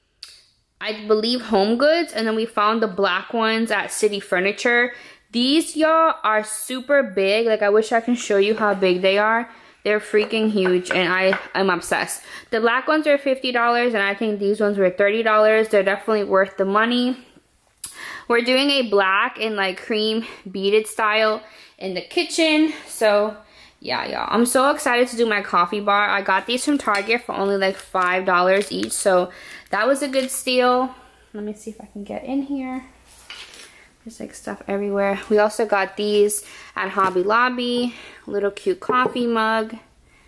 I believe, Home Goods, and then we found the black ones at City Furniture. These, y'all, are super big. Like, I wish I can show you how big they are. They're freaking huge, and I'm obsessed. The black ones are $50, and I think these ones were $30. They're definitely worth the money. We're doing a black and like cream beaded style in the kitchen. So yeah, y'all, I'm so excited to do my coffee bar. I got these from Target for only like $5 each. So that was a good steal. Let me see if I can get in here. There's like stuff everywhere. We also got these at Hobby Lobby. Little cute coffee mug.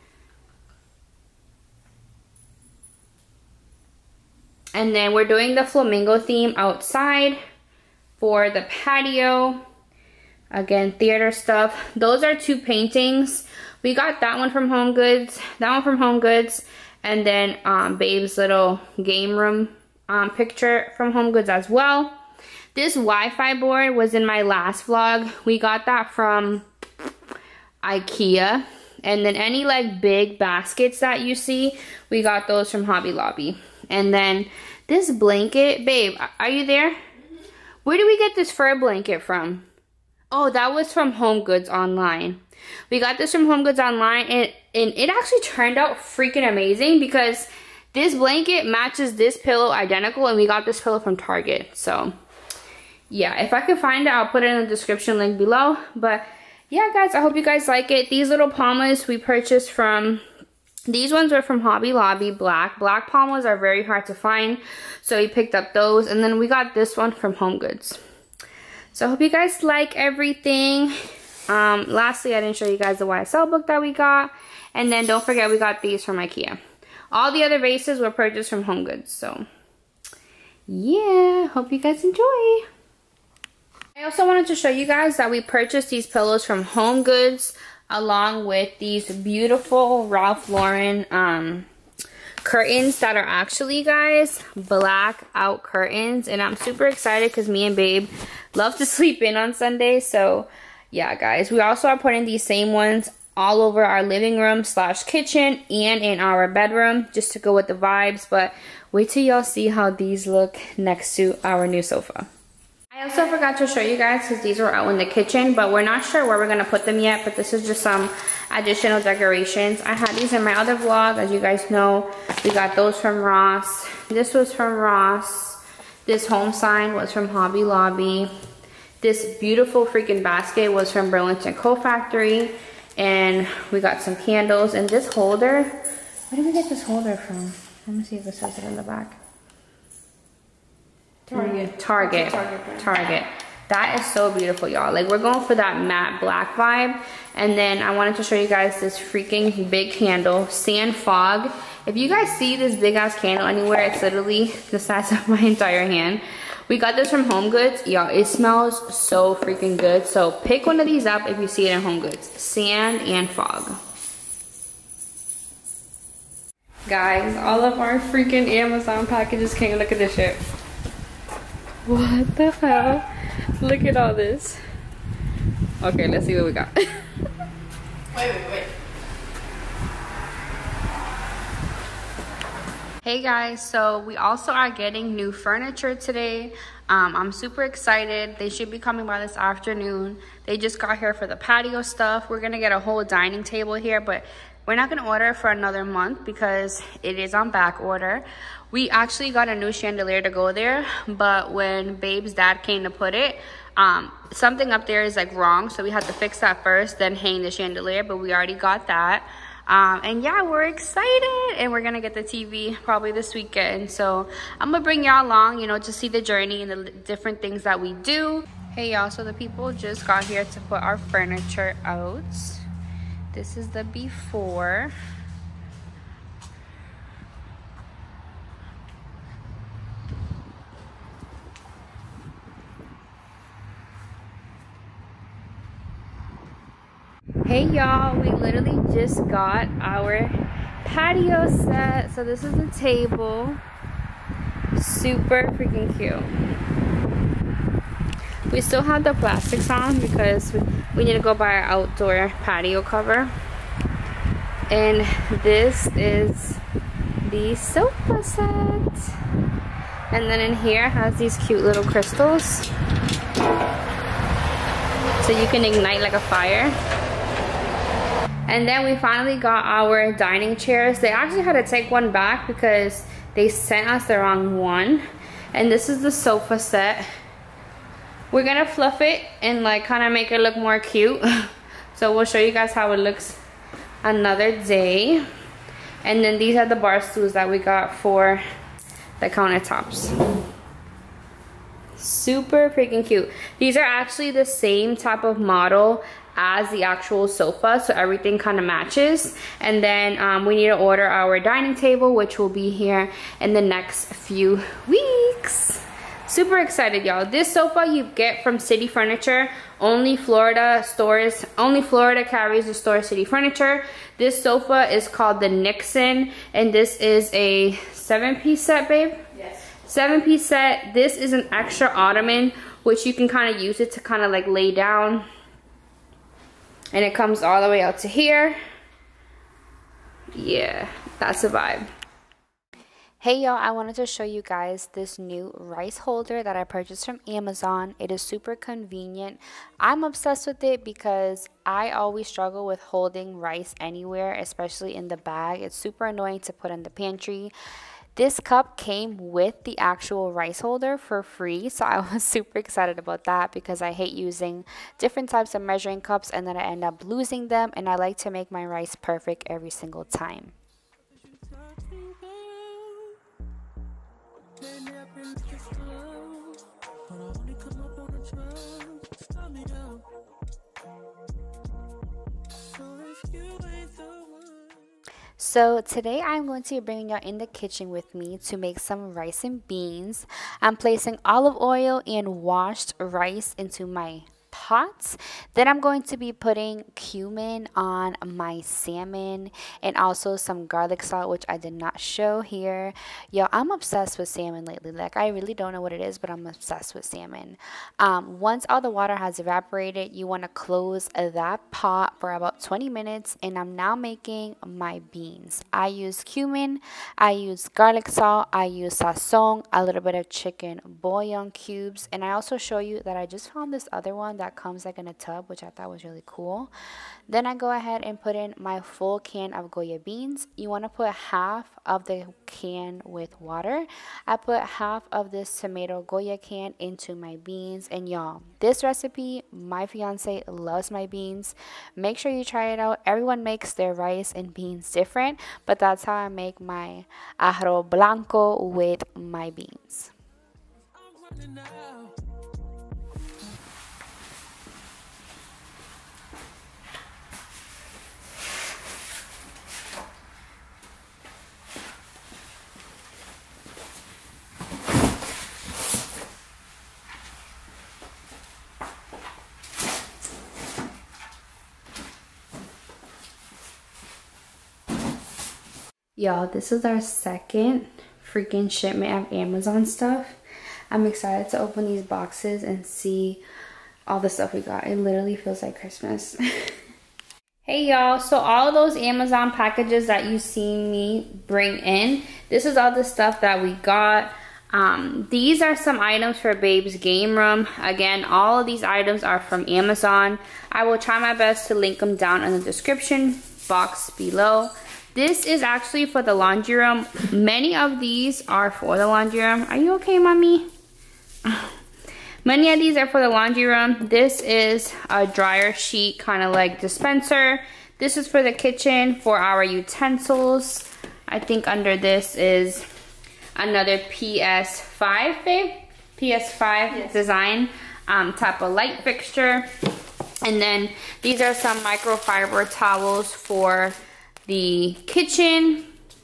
And then we're doing the flamingo theme outside for the patio. Again, theater stuff. Those are 2 paintings. We got that one from Home Goods, that one from Home Goods, and then Babe's little game room picture from Home Goods as well. This Wi-Fi board was in my last vlog. We got that from IKEA. And then any like big baskets that you see, we got those from Hobby Lobby. And then this blanket, babe, are you there? Where did we get this fur blanket from? Oh, that was from Home Goods online. We got this from Home Goods online, and it actually turned out freaking amazing because this blanket matches this pillow identical, and we got this pillow from Target. So yeah, if I can find it, I'll put it in the description link below. But yeah, guys, I hope you guys like it. These little palmas we purchased from, these ones are from Hobby Lobby, black. Black palmas are very hard to find, so we picked up those. And then we got this one from Home Goods. So I hope you guys like everything. Lastly, I didn't show you guys the YSL book that we got. And then don't forget, we got these from IKEA. All the other vases were purchased from Home Goods. So yeah, hope you guys enjoy. I also wanted to show you guys that we purchased these pillows from Home Goods, along with these beautiful Ralph Lauren curtains that are actually, guys, black out curtains. And I'm super excited because me and Babe love to sleep in on Sunday. So yeah, guys, we also are putting these same ones all over our living room / kitchen and in our bedroom, just to go with the vibes. But wait till y'all see how these look next to our new sofa. I also forgot to show you guys because these were out in the kitchen, but we're not sure where we're gonna put them yet, but this is just some additional decorations. I had these in my other vlog. As you guys know, we got those from Ross. This was from Ross. This home sign was from Hobby Lobby. This beautiful freaking basket was from Burlington Coat Factory. And we got some candles. And this holder, where did we get this holder from? Let me see if it says it in the back. Target. That is so beautiful, y'all. Like, we're going for that matte black vibe. And then I wanted to show you guys this freaking big candle, Sand Fog. If you guys see this big ass candle anywhere, it's literally the size of my entire hand. We got this from Home Goods. Y'all, it smells so freaking good. So pick one of these up if you see it in Home Goods. Sand and Fog. Guys, all of our freaking Amazon packages came. Look at this shit. What the hell? Look at all this. Okay, let's see what we got. Wait. Hey guys, so we also are getting new furniture today. I'm super excited. They should be coming by this afternoon. They just got here for the patio stuff. We're gonna get a whole dining table here, but we're not gonna order it for another month because it is on back order. We actually got a new chandelier to go there, but when Babe's dad came to put it, something up there is like wrong, so we had to fix that first, then hang the chandelier, but we already got that. And yeah, we're excited, and we're gonna get the TV probably this weekend. So I'm gonna bring y'all along, you know, to see the journey and the different things that we do. Hey y'all, so the people just got here to put our furniture out. This is the before. Hey y'all, we literally just got our patio set. So this is the table. Super freaking cute. We still have the plastics on because we need to go buy our outdoor patio cover. And this is the sofa set. And then in here has these cute little crystals. So you can ignite like a fire. And then we finally got our dining chairs. They actually had to take one back because they sent us the wrong one. And this is the sofa set. We're gonna fluff it and like kind of make it look more cute. So we'll show you guys how it looks another day. And then these are the bar stools that we got for the countertops. Super freaking cute. These are actually the same type of model as the actual sofa, so everything kind of matches. And then we need to order our dining table, which will be here in the next few weeks. Super excited, y'all. This sofa you get from City Furniture. Only Florida carries the store City Furniture. This sofa is called the Nixon, and this is a 7-piece set, babe? Yes. 7-piece set. This is an extra ottoman, which you can kind of use it to kind of like lay down. And it comes all the way out to here. Yeah, that's a vibe. Hey y'all, I wanted to show you guys this new rice holder that I purchased from Amazon. It is super convenient. I'm obsessed with it because I always struggle with holding rice anywhere, especially in the bag. It's super annoying to put in the pantry. This cup came with the actual rice holder for free, so I was super excited about that because I hate using different types of measuring cups and then I end up losing them, and I like to make my rice perfect every single time. So today I'm going to bring y'all in the kitchen with me to make some rice and beans. I'm placing olive oil and washed rice into my pot pots. Then I'm going to be putting cumin on my salmon and also some garlic salt, which I did not show here. Yo, I'm obsessed with salmon lately. Like, I really don't know what it is, but I'm obsessed with salmon. Once all the water has evaporated, you want to close that pot for about 20 minutes. And I'm now making my beans. I use cumin, I use garlic salt, I use sazon, a little bit of chicken bouillon cubes, and I also show you that I just found this other one that comes like in a tub, which I thought was really cool. Then I go ahead and put in my full can of Goya beans. You want to put half of the can with water. I put half of this tomato Goya can into my beans, and y'all, this recipe, my fiance loves my beans. Make sure you try it out. Everyone makes their rice and beans different, but that's how I make my arroz blanco with my beans. Y'all, this is our second freaking shipment of Amazon stuff. I'm excited to open these boxes and see all the stuff we got. It literally feels like Christmas. Hey y'all, so all of those Amazon packages that you see me bring in, this is all the stuff that we got. These are some items for Babe's game room. Again, all of these items are from Amazon. I will try my best to link them down in the description box below. This is actually for the laundry room. Many of these are for the laundry room. Are you okay, mommy? Many of these are for the laundry room. This is a dryer sheet kind of like dispenser. This is for the kitchen for our utensils. I think under this is another PS5, babe? PS5 yes. Design type of light fixture. And then these are some microfiber towels for the kitchen,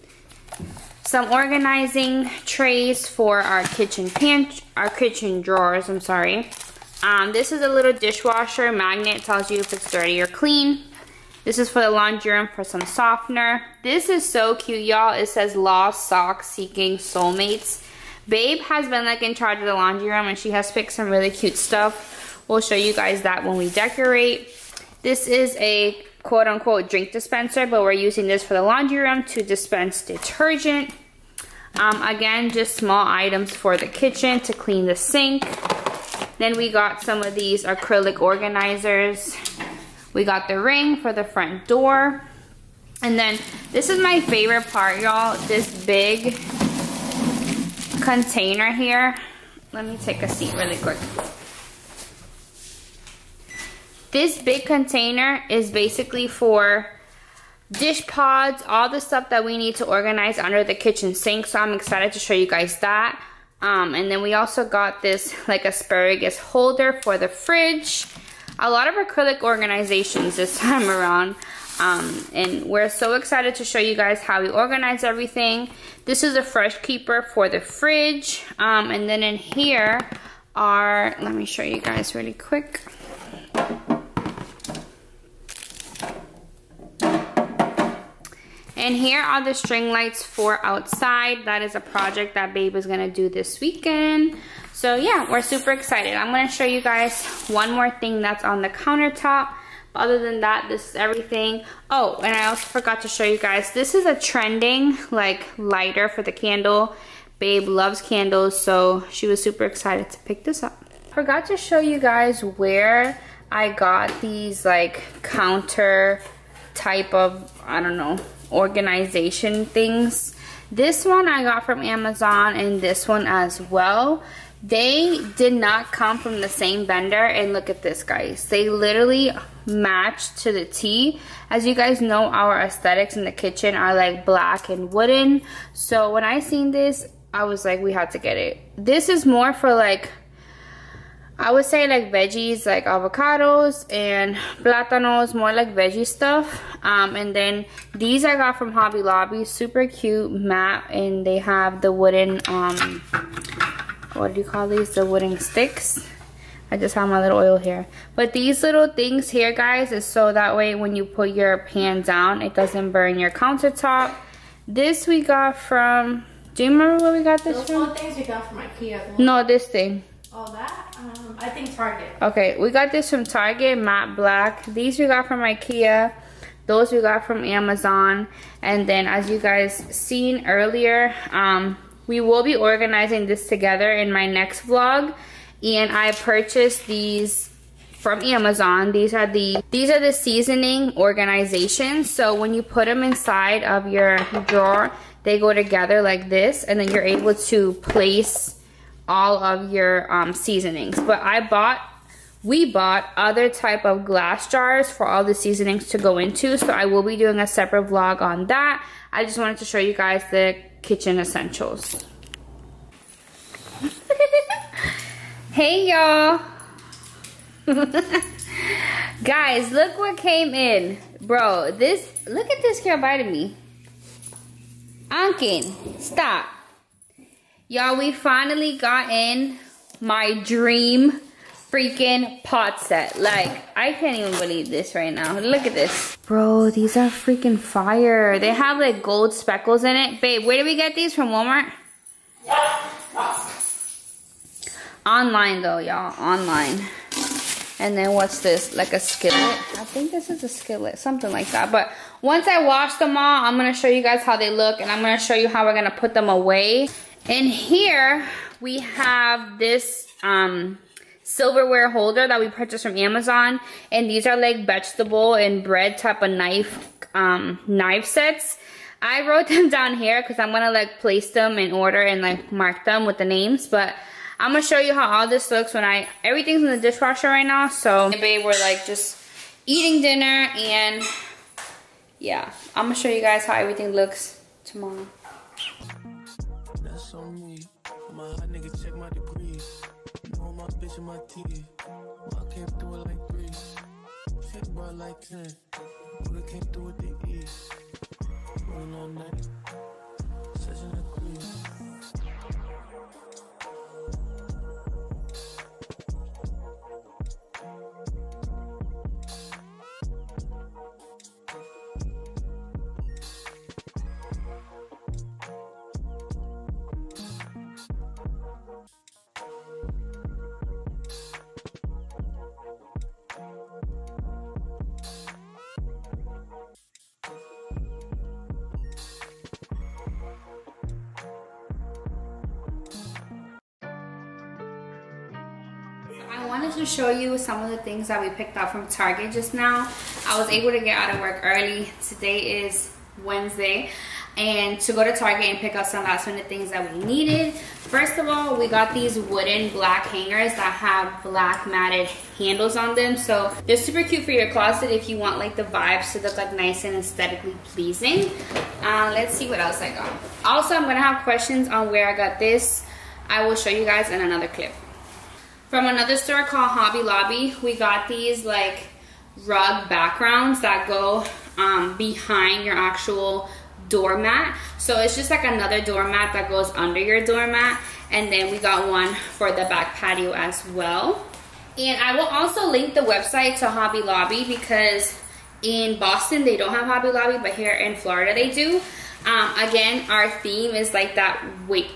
some organizing trays for our kitchen drawers, I'm sorry. This is a little dishwasher magnet, tells you if it's dirty or clean. This is for the laundry room for some softener. This is so cute, y'all. It says Lost Socks Seeking Soulmates. Babe has been like in charge of the laundry room and she has picked some really cute stuff. We'll show you guys that when we decorate. This is a quote-unquote drink dispenser, but we're using this for the laundry room to dispense detergent. Again, just small items for the kitchen to clean the sink. Then we got some of these acrylic organizers. We got the ring for the front door. And then this is my favorite part, y'all. This big container here. Let me take a seat really quick. This big container is basically for dish pods, all the stuff that we need to organize under the kitchen sink. So I'm excited to show you guys that. And then we also got this like asparagus holder for the fridge. A lot of acrylic organizations this time around. And we're so excited to show you guys how we organize everything. This is a fresh keeper for the fridge. And then in here are, let me show you guys really quick. And here are the string lights for outside. That is a project that Babe is gonna do this weekend. So yeah, we're super excited. I'm gonna show you guys one more thing that's on the countertop. Other than that, this is everything. Oh, and I also forgot to show you guys, this is a trending like lighter for the candle. Babe loves candles, so she was super excited to pick this up. Forgot to show you guys where I got these like counter type of, I don't know, organization things. This one I got from Amazon and this one as well. They did not come from the same vendor, and look at this, guys. They literally matched to the T. As you guys know, our aesthetics in the kitchen are like black and wooden. So when I seen this, I was like, we had to get it. This is more for like, I would say like veggies, like avocados and plátanos, more like veggie stuff. And then these I got from Hobby Lobby, super cute, matte, and they have the wooden, what do you call these? The wooden sticks. I just have my little oil here. But these little things here, guys, is so that way when you put your pan down, it doesn't burn your countertop. This we got from, do you remember where we got this from? Those things we got from IKEA. No, this thing. Oh, that? I think Target. Okay, we got this from Target, matte black. These we got from IKEA. Those we got from Amazon. And then as you guys seen earlier, we will be organizing this together in my next vlog. And I purchased these from Amazon. These are the seasoning organizations. So when you put them inside of your drawer, they go together like this, and then you're able to place all of your seasonings. But we bought other type of glass jars for all the seasonings to go into, so I will be doing a separate vlog on that. I just wanted to show you guys the kitchen essentials. Hey y'all. Guys, look what came in. Bro, look at this girl biting me. Ankin, stop. Y'all, we finally got in my dream freaking pot set. Like, I can't even believe this right now. Look at this. Bro, these are freaking fire. They have like gold speckles in it. Babe, where did we get these from? Walmart? Online though, y'all, online. And then what's this? Like a skillet? I think this is a skillet, something like that. But once I wash them all, I'm gonna show you guys how they look, and I'm gonna show you how we're gonna put them away. In here, we have this silverware holder that we purchased from Amazon. And these are like vegetable and bread type of knife sets. I wrote them down here because I'm gonna like place them in order and like mark them with the names. But I'm gonna show you how all this looks when everything's in the dishwasher right now. So babe, we're like just eating dinner, and yeah, I'm gonna show you guys how everything looks tomorrow. That's on me. My hot nigga check my degrees. Know my bitch in my teeth. I came through it like 3. Shit brought like 10. But I came through it the east. Rolling all night. Session at 3. I wanted to show you some of the things that we picked up from Target just now. I was able to get out of work early. Today is Wednesday, and to go to Target and pick up some last minute things that we needed. First of all, we got these wooden black hangers that have black matted handles on them. So they're super cute for your closet if you want like the vibes to look like nice and aesthetically pleasing. Let's see what else I got. Also, I'm gonna have questions on where I got this. I will show you guys in another clip. From another store called Hobby Lobby, we got these like rug backgrounds that go behind your actual doormat. So it's just like another doormat that goes under your doormat. And then we got one for the back patio as well. And I will also link the website to Hobby Lobby, because in Boston they don't have Hobby Lobby, but here in Florida they do. Again, our theme is like that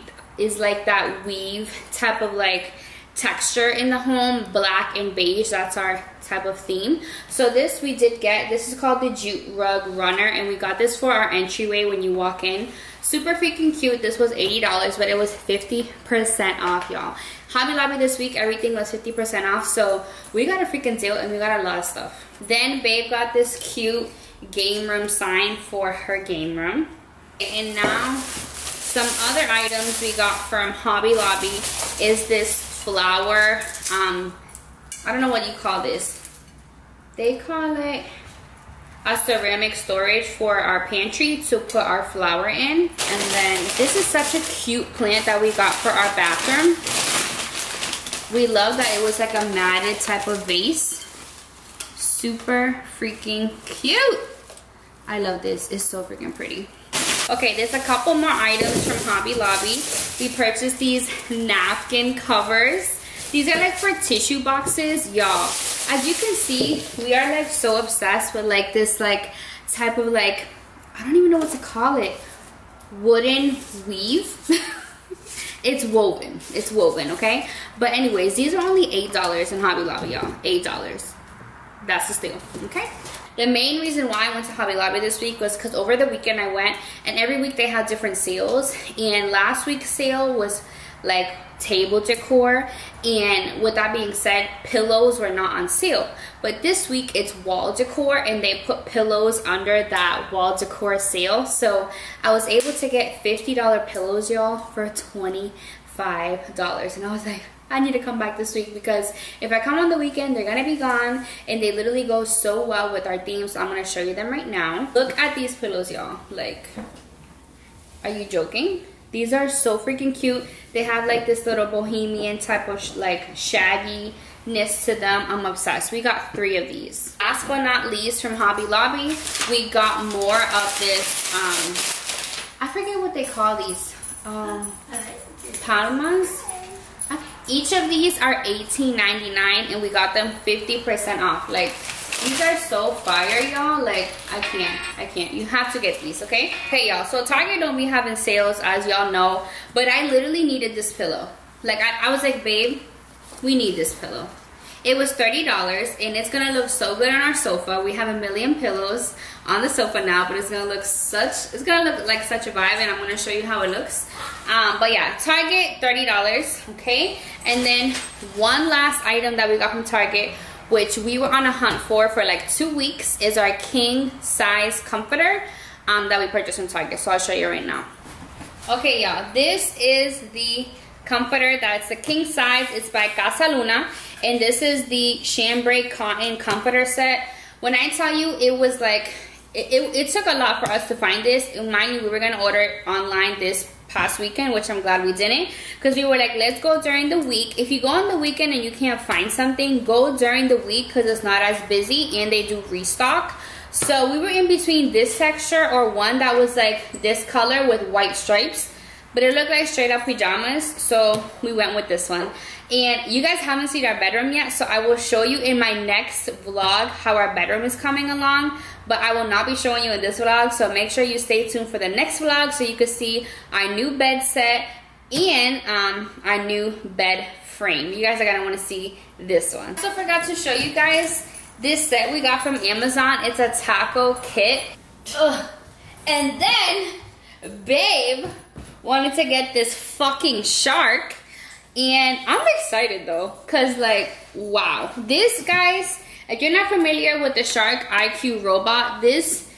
weave type of like texture in the home, black and beige. That's our type of theme. So this we did get. This is called the Jute Rug Runner, and we got this for our entryway when you walk in. Super freaking cute. This was $80, but it was 50% off, y'all. Hobby Lobby this week, everything was 50% off, so we got a freaking deal, and we got a lot of stuff. Then babe got this cute game room sign for her game room. And now some other items we got from Hobby Lobby is this flower, I don't know what you call this. They call it a ceramic storage for our pantry to put our flour in. And then this is such a cute plant that we got for our bathroom. We love that it was like a matted type of vase. Super freaking cute. I love this. It's so freaking pretty. Okay, there's a couple more items from Hobby Lobby. We purchased these napkin covers. These are like for tissue boxes, y'all. As you can see, we are like so obsessed with like this like type of like, I don't even know what to call it, wooden weave. It's woven, okay? But anyways, these are only $8 in Hobby Lobby, y'all. $8. That's the steal, okay? The main reason why I went to Hobby Lobby this week was because over the weekend I went, and every week they had different sales. And last week's sale was like table decor, and with that being said, pillows were not on sale. But this week it's wall decor, and they put pillows under that wall decor sale. So I was able to get $50 pillows, y'all, for $25. And I was like, I need to come back this week, because if I come on the weekend, they're gonna be gone, and they literally go so well with our theme. So I'm gonna show you them right now. Look at these pillows, y'all. Like, are you joking? These are so freaking cute. They have like this little bohemian type of like shagginess to them. I'm obsessed. We got 3 of these. Last but not least, from Hobby Lobby, we got more of this, I forget what they call these, palmas. Each of these are $18.99, and we got them 50% off. Like, these are so fire, y'all. Like, I can't. You have to get these, okay? Okay, y'all. So Target don't be having sales, as y'all know, but I literally needed this pillow. Like, I was like, babe, we need this pillow. It was $30, and it's gonna look so good on our sofa. We have a million pillows on the sofa now, but it's gonna look like such a vibe, and I'm gonna show you how it looks. But yeah, Target, $30, okay? And then one last item that we got from Target, which we were on a hunt for like 2 weeks, is our king size comforter that we purchased from Target. So I'll show you right now. Okay, y'all, this is the comforter that's the king size. It's by Casa Luna, and this is the chambray cotton comforter set. When I tell you, it was like, it took a lot for us to find this. Mind you, we were gonna order it online this past weekend, which I'm glad we didn't, because we were like, let's go during the week. If you go on the weekend and you can't find something, go during the week, because it's not as busy and they do restock. So we were in between this texture or one that was like this color with white stripes, but it looked like straight up pajamas, so we went with this one. And you guys haven't seen our bedroom yet, so I will show you in my next vlog how our bedroom is coming along, but I will not be showing you in this vlog. So make sure you stay tuned for the next vlog so you can see our new bed set and our new bed frame. You guys are gonna want to see this one. Also forgot to show you guys this set we got from Amazon. It's a taco kit. Ugh. And then babe wanted to get this fucking shark, and I'm excited though, cause like, wow, this, guys, if you're not familiar with the Shark IQ robot, this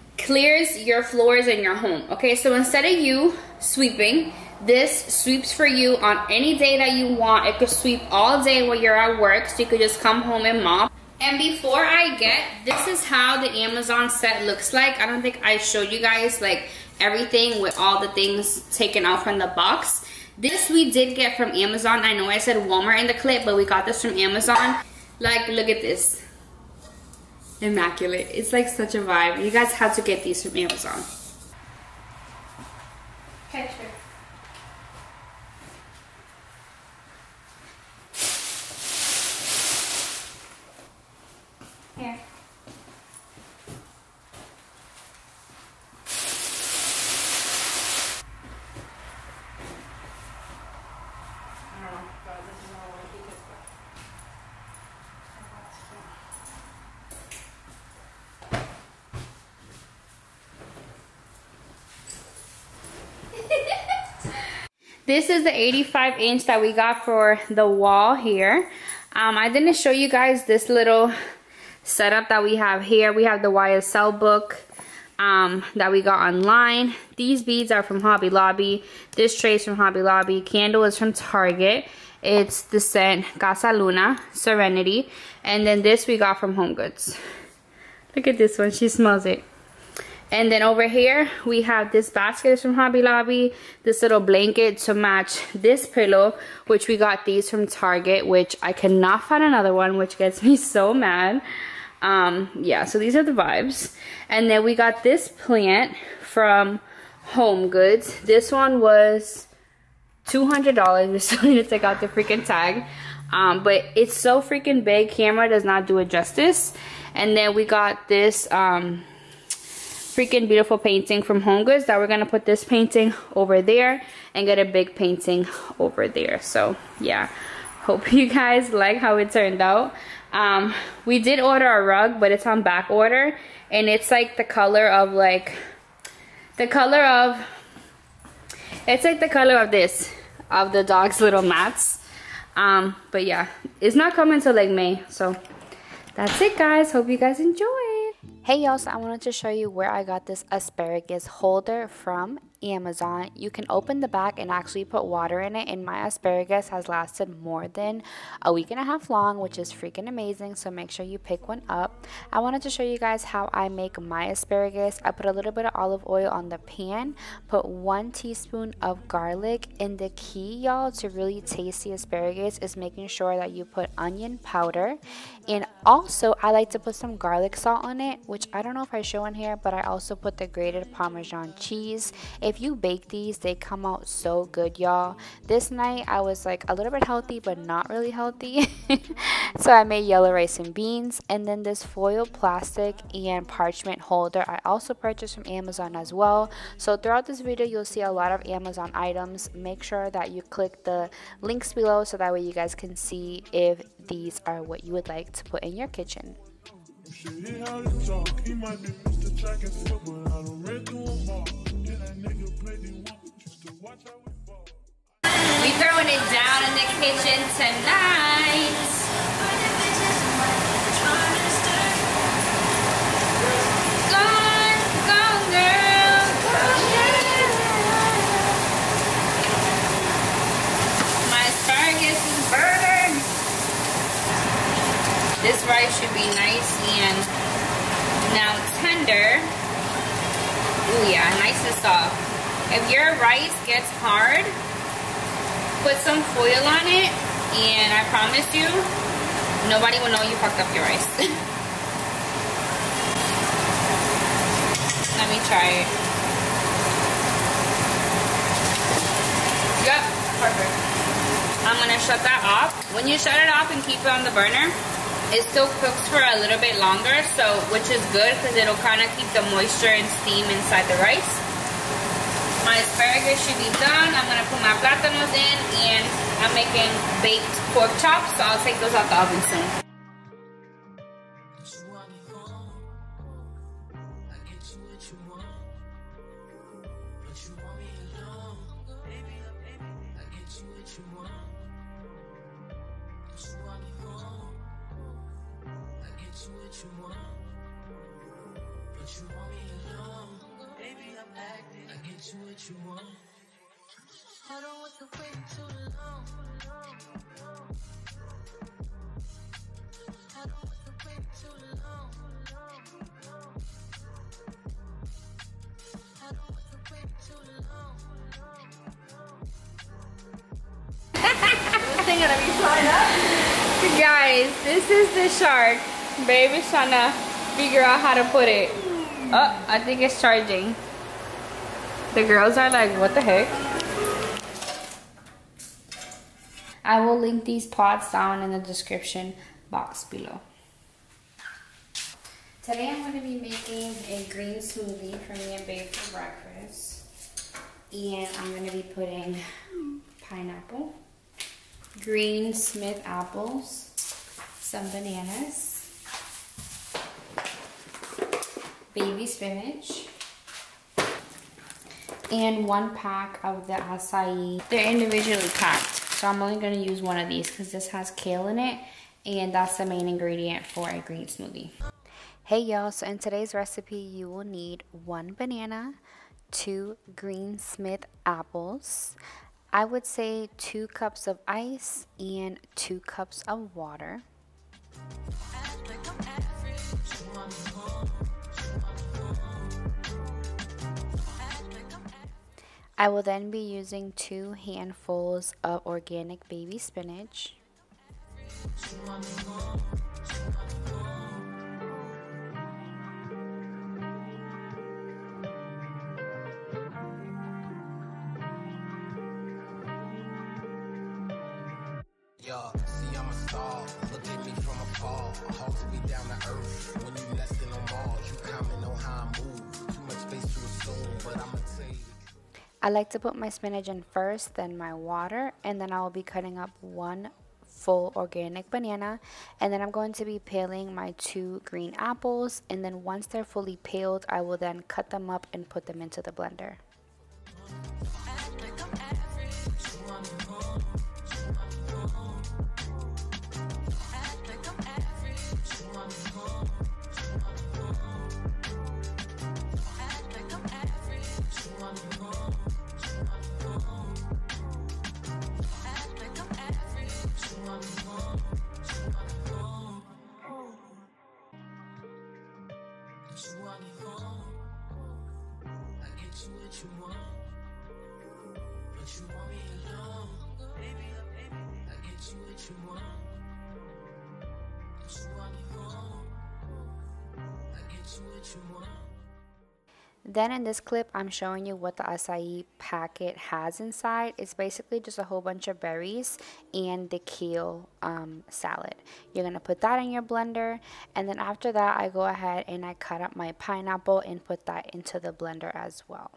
clears your floors in your home. Okay, so instead of you sweeping, this sweeps for you on any day that you want. It could sweep all day when you're at work, so you could just come home and mop. And before I get, this is how the Amazon set looks like. I don't think I showed you guys like everything with all the things taken out from the box. This we did get from Amazon. I know I said Walmart in the clip, but we got this from Amazon. Like, look at this. Immaculate. It's like such a vibe. You guys have to get these from Amazon. Catch her. Here. This is the 85-inch that we got for the wall here. I didn't show you guys this little setup that we have here. We have the YSL book that we got online. These beads are from Hobby Lobby. This tray is from Hobby Lobby. Candle is from Target. It's the scent Casa Luna Serenity. And then this we got from Home Goods. Look at this one. She smells it. And then over here we have this basket from Hobby Lobby, this little blanket to match this pillow, which we got these from Target, which I cannot find another one, which gets me so mad. Yeah, so these are the vibes. And then we got this plant from Home Goods. This one was $200. We still need to take out the freaking tag. But it's so freaking big, camera does not do it justice. And then we got this freaking beautiful painting from HomeGoods that we're gonna put this painting over there and get a big painting over there. So yeah, hope you guys like how it turned out. We did order a rug, but it's on back order, and it's like the color of it's like the color of this, of the dog's little mats. But yeah, it's not coming till like May. So that's it, guys. Hope you guys enjoy. Hey y'all, so I wanted to show you where I got this asparagus holder from Amazon. You can open the back and actually put water in it, and my asparagus has lasted more than a week and a half long, which is freaking amazing. So make sure you pick one up. I wanted to show you guys how I make my asparagus. I put a little bit of olive oil on the pan, put 1 teaspoon of garlic, and the key, y'all, to really taste the asparagus is making sure that you put onion powder. And also I like to put some garlic salt on it, which I don't know if I show in here, but I also put the grated Parmesan cheese. If you bake these, they come out so good, y'all. This night I was like a little bit healthy, but not really healthy. So I made yellow rice and beans. And then this foil plastic and parchment holder I also purchased from Amazon as well. So throughout this video you'll see a lot of Amazon items. Make sure that you click the links below so that way you guys can see if these are what you would like to put in your kitchen. We throwing it down in the kitchen tonight. Go girl, go girl. My asparagus is burning. This rice should be nice and now tender. Ooh yeah, nice and soft. If your rice gets hard, put some foil on it, and I promise you, nobody will know you fucked up your rice. Let me try it. Yep, perfect. I'm gonna shut that off. When you shut it off and keep it on the burner, it still cooks for a little bit longer, so which is good because it'll kind of keep the moisture and steam inside the rice. My asparagus should be done. I'm gonna put my plátanos in, and I'm making baked pork chops, so I'll take those out the oven soon. I don't want you waiting too long. I don't want you waiting too long. I don't want you waiting too long. This thing gonna be flying up. Guys, this is the shark. Baby's trying to figure out how to put it. Oh, I think it's charging. The girls are like, what the heck? I will link these pots down in the description box below. Today I'm going to be making a green smoothie for me and babe for breakfast. And I'm going to be putting pineapple, green Smith apples, some bananas, baby spinach, and 1 pack of the acai. They're individually packed, so I'm only going to use one of these because this has kale in it, and that's the main ingredient for a green smoothie. Hey y'all, so in today's recipe you will need 1 banana, 2 green Smith apples, I would say 2 cups of ice, and 2 cups of water. I will then be using 2 handfuls of organic baby spinach. Yeah, see I'm a star. Look at me from afar. I hope to be down to earth. When you less than on Mars, you comment on how I move. Too much space to assume, but I'ma tell you. I like to put my spinach in first, then my water, and then I will be cutting up 1 full organic banana, and then I'm going to be peeling my 2 green apples, and then once they're fully peeled, I will then cut them up and put them into the blender. Then in this clip, I'm showing you what the acai packet has inside. It's basically just a whole bunch of berries and the kale salad. You're going to put that in your blender, and then after that, I go ahead and I cut up my pineapple and put that into the blender as well.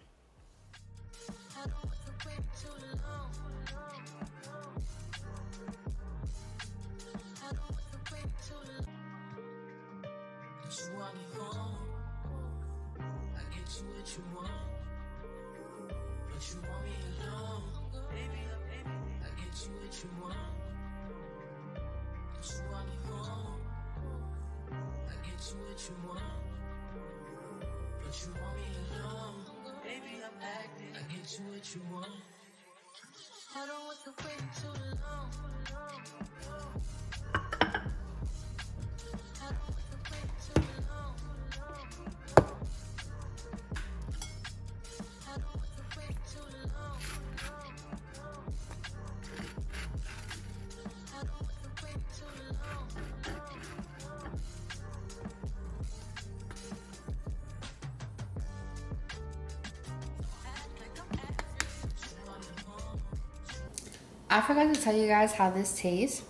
I forgot to tell you guys how this tastes.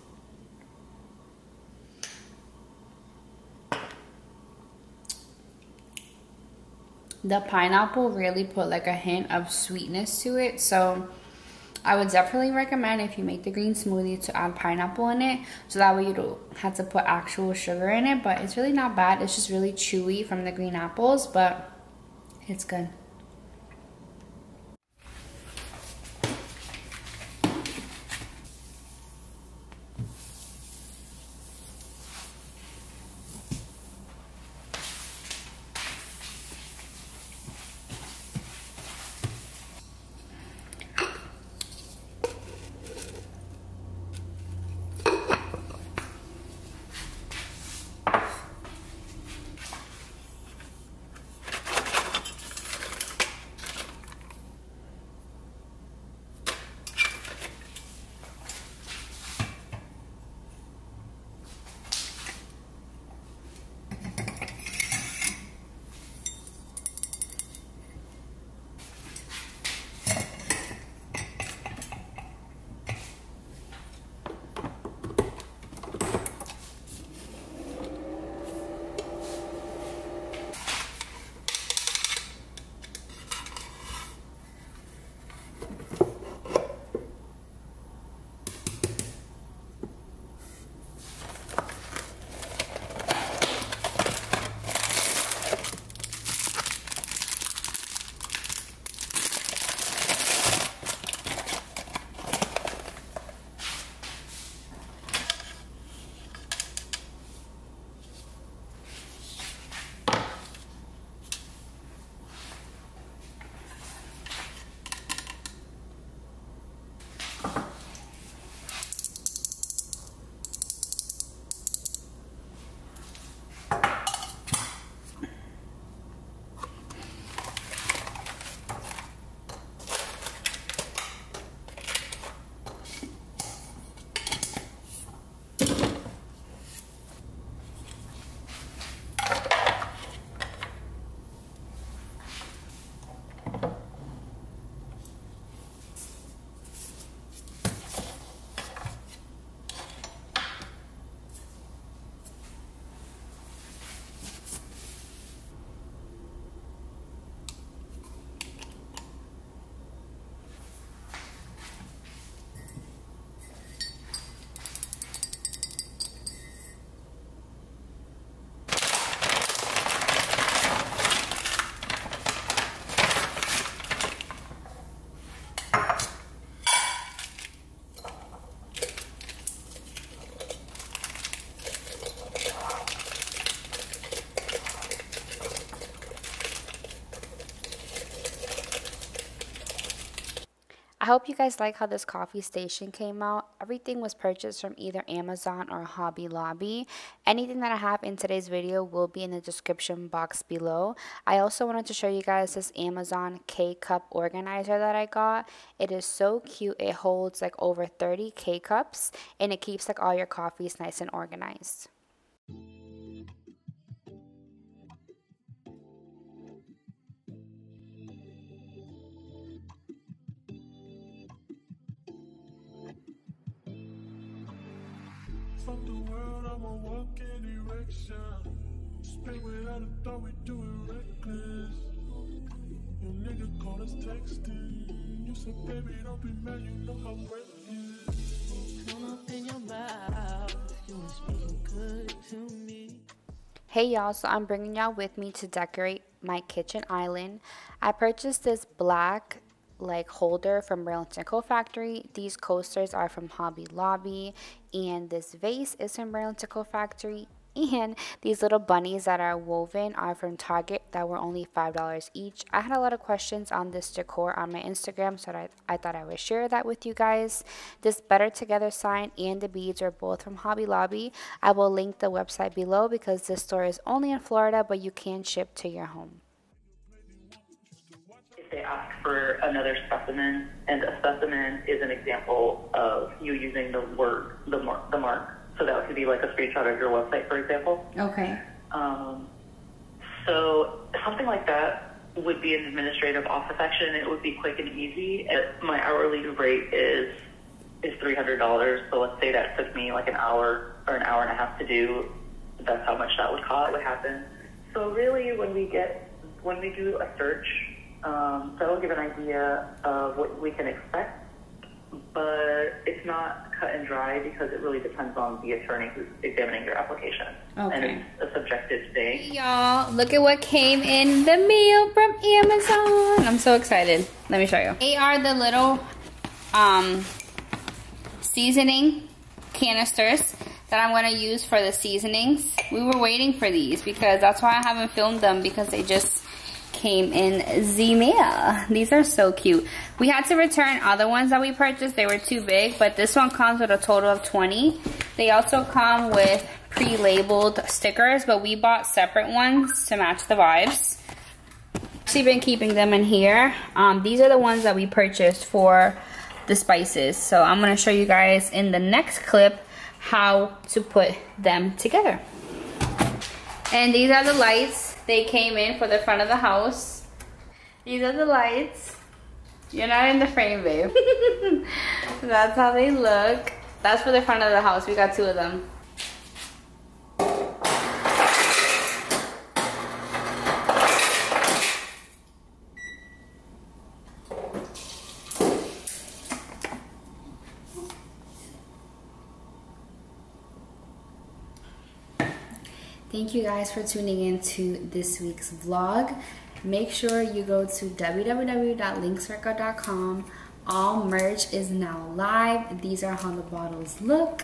The pineapple really put like a hint of sweetness to it, so I would definitely recommend, if you make the green smoothie, to add pineapple in it, so that way you don't have to put actual sugar in it. But it's really not bad. It's just really chewy from the green apples, but it's good. I hope you guys like how this coffee station came out. Everything was purchased from either Amazon or Hobby Lobby. Anything that I have in today's video will be in the description box below. I also wanted to show you guys this Amazon K-Cup organizer that I got. It is so cute. It holds like over 30 K-Cups and it keeps like all your coffees nice and organized. From the world, I'ma walk in erection. Spin without a thought, we do it reckless. Your nigga called us texting. You said, baby, don't be mad, you know how great it is. Come up in your mouth, you was speaking good to me. Hey y'all, so I'm bringing y'all with me to decorate my kitchen island. I purchased this black holder from Burlington Coat Factory. These coasters are from Hobby Lobby, and this vase is from Burlington Coat Factory, and these little bunnies that are woven are from Target that were only $5 each. I had a lot of questions on this decor on my Instagram, so I thought I would share that with you guys. This Better Together sign and the beads are both from Hobby Lobby. I will link the website below because this store is only in Florida, but you can ship to your home. They ask for another specimen, and a specimen is an example of you using the word, the mark. So that could be like a screenshot of your website, for example. Okay. So something like that would be an administrative office action. It would be quick and easy. My hourly rate is $300. So let's say that took me like an hour or an hour and a half to do. That's how much that would cost. Would happen. So really, when we do a search, that'll give an idea of what we can expect, but it's not cut and dry because it really depends on the attorney who's examining your application. Okay. And it's a subjective thing. Y'all, look at what came in the mail from Amazon. I'm so excited. Let me show you. They are the little seasoning canisters that I'm going to use for the seasonings. We were waiting for these because that's why I haven't filmed them, because they just came in the mail. These are so cute. We had to return other ones that we purchased. They were too big, but this one comes with a total of 20. They also come with pre-labeled stickers, but we bought separate ones to match the vibes. Actually been keeping them in here. These are the ones that we purchased for the spices. So I'm going to show you guys in the next clip how to put them together. And these are the lights. They came in for the front of the house. These are the lights. You're not in the frame, babe. That's how they look. That's for the front of the house. We got 2 of them. Thank you guys for tuning in to this week's vlog. Make sure you go to www.linksworkout.com. All merch is now live. These are how the bottles look.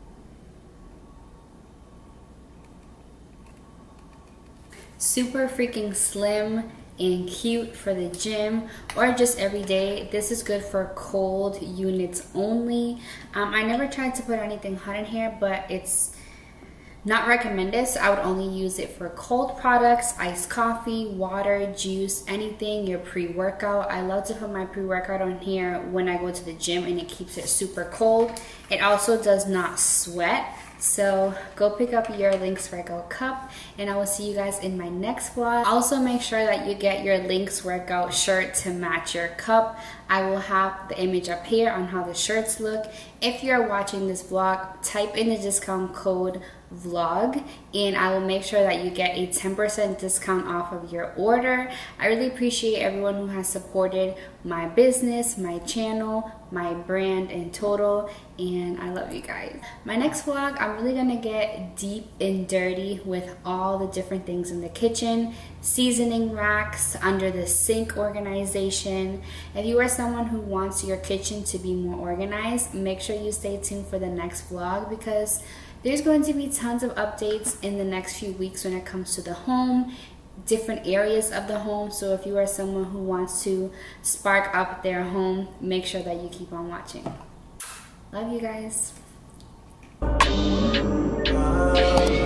Super freaking slim and cute for the gym or just every day. This is good for cold units only. I never tried to put anything hot in here, but it's not recommended, so I would only use it for cold products, iced coffee, water, juice, anything, your pre-workout. I love to put my pre-workout on here when I go to the gym, and it keeps it super cold. It also does not sweat. So go pick up your Links Workout cup, and I will see you guys in my next vlog. Also make sure that you get your Links Workout shirt to match your cup. I will have the image up here on how the shirts look. If you're watching this vlog, type in the discount code vlog, and I will make sure that you get a 10% discount off of your order. I really appreciate everyone who has supported my business, my channel, my brand in total, and I love you guys. My next vlog, I'm really gonna get deep and dirty with all the different things in the kitchen, seasoning racks, under the sink organization. If you are someone who wants your kitchen to be more organized, make sure you stay tuned for the next vlog, because there's going to be tons of updates in the next few weeks when it comes to the home different areas of the home. So if you are someone who wants to spark up their home, make sure that you keep on watching. Love you guys.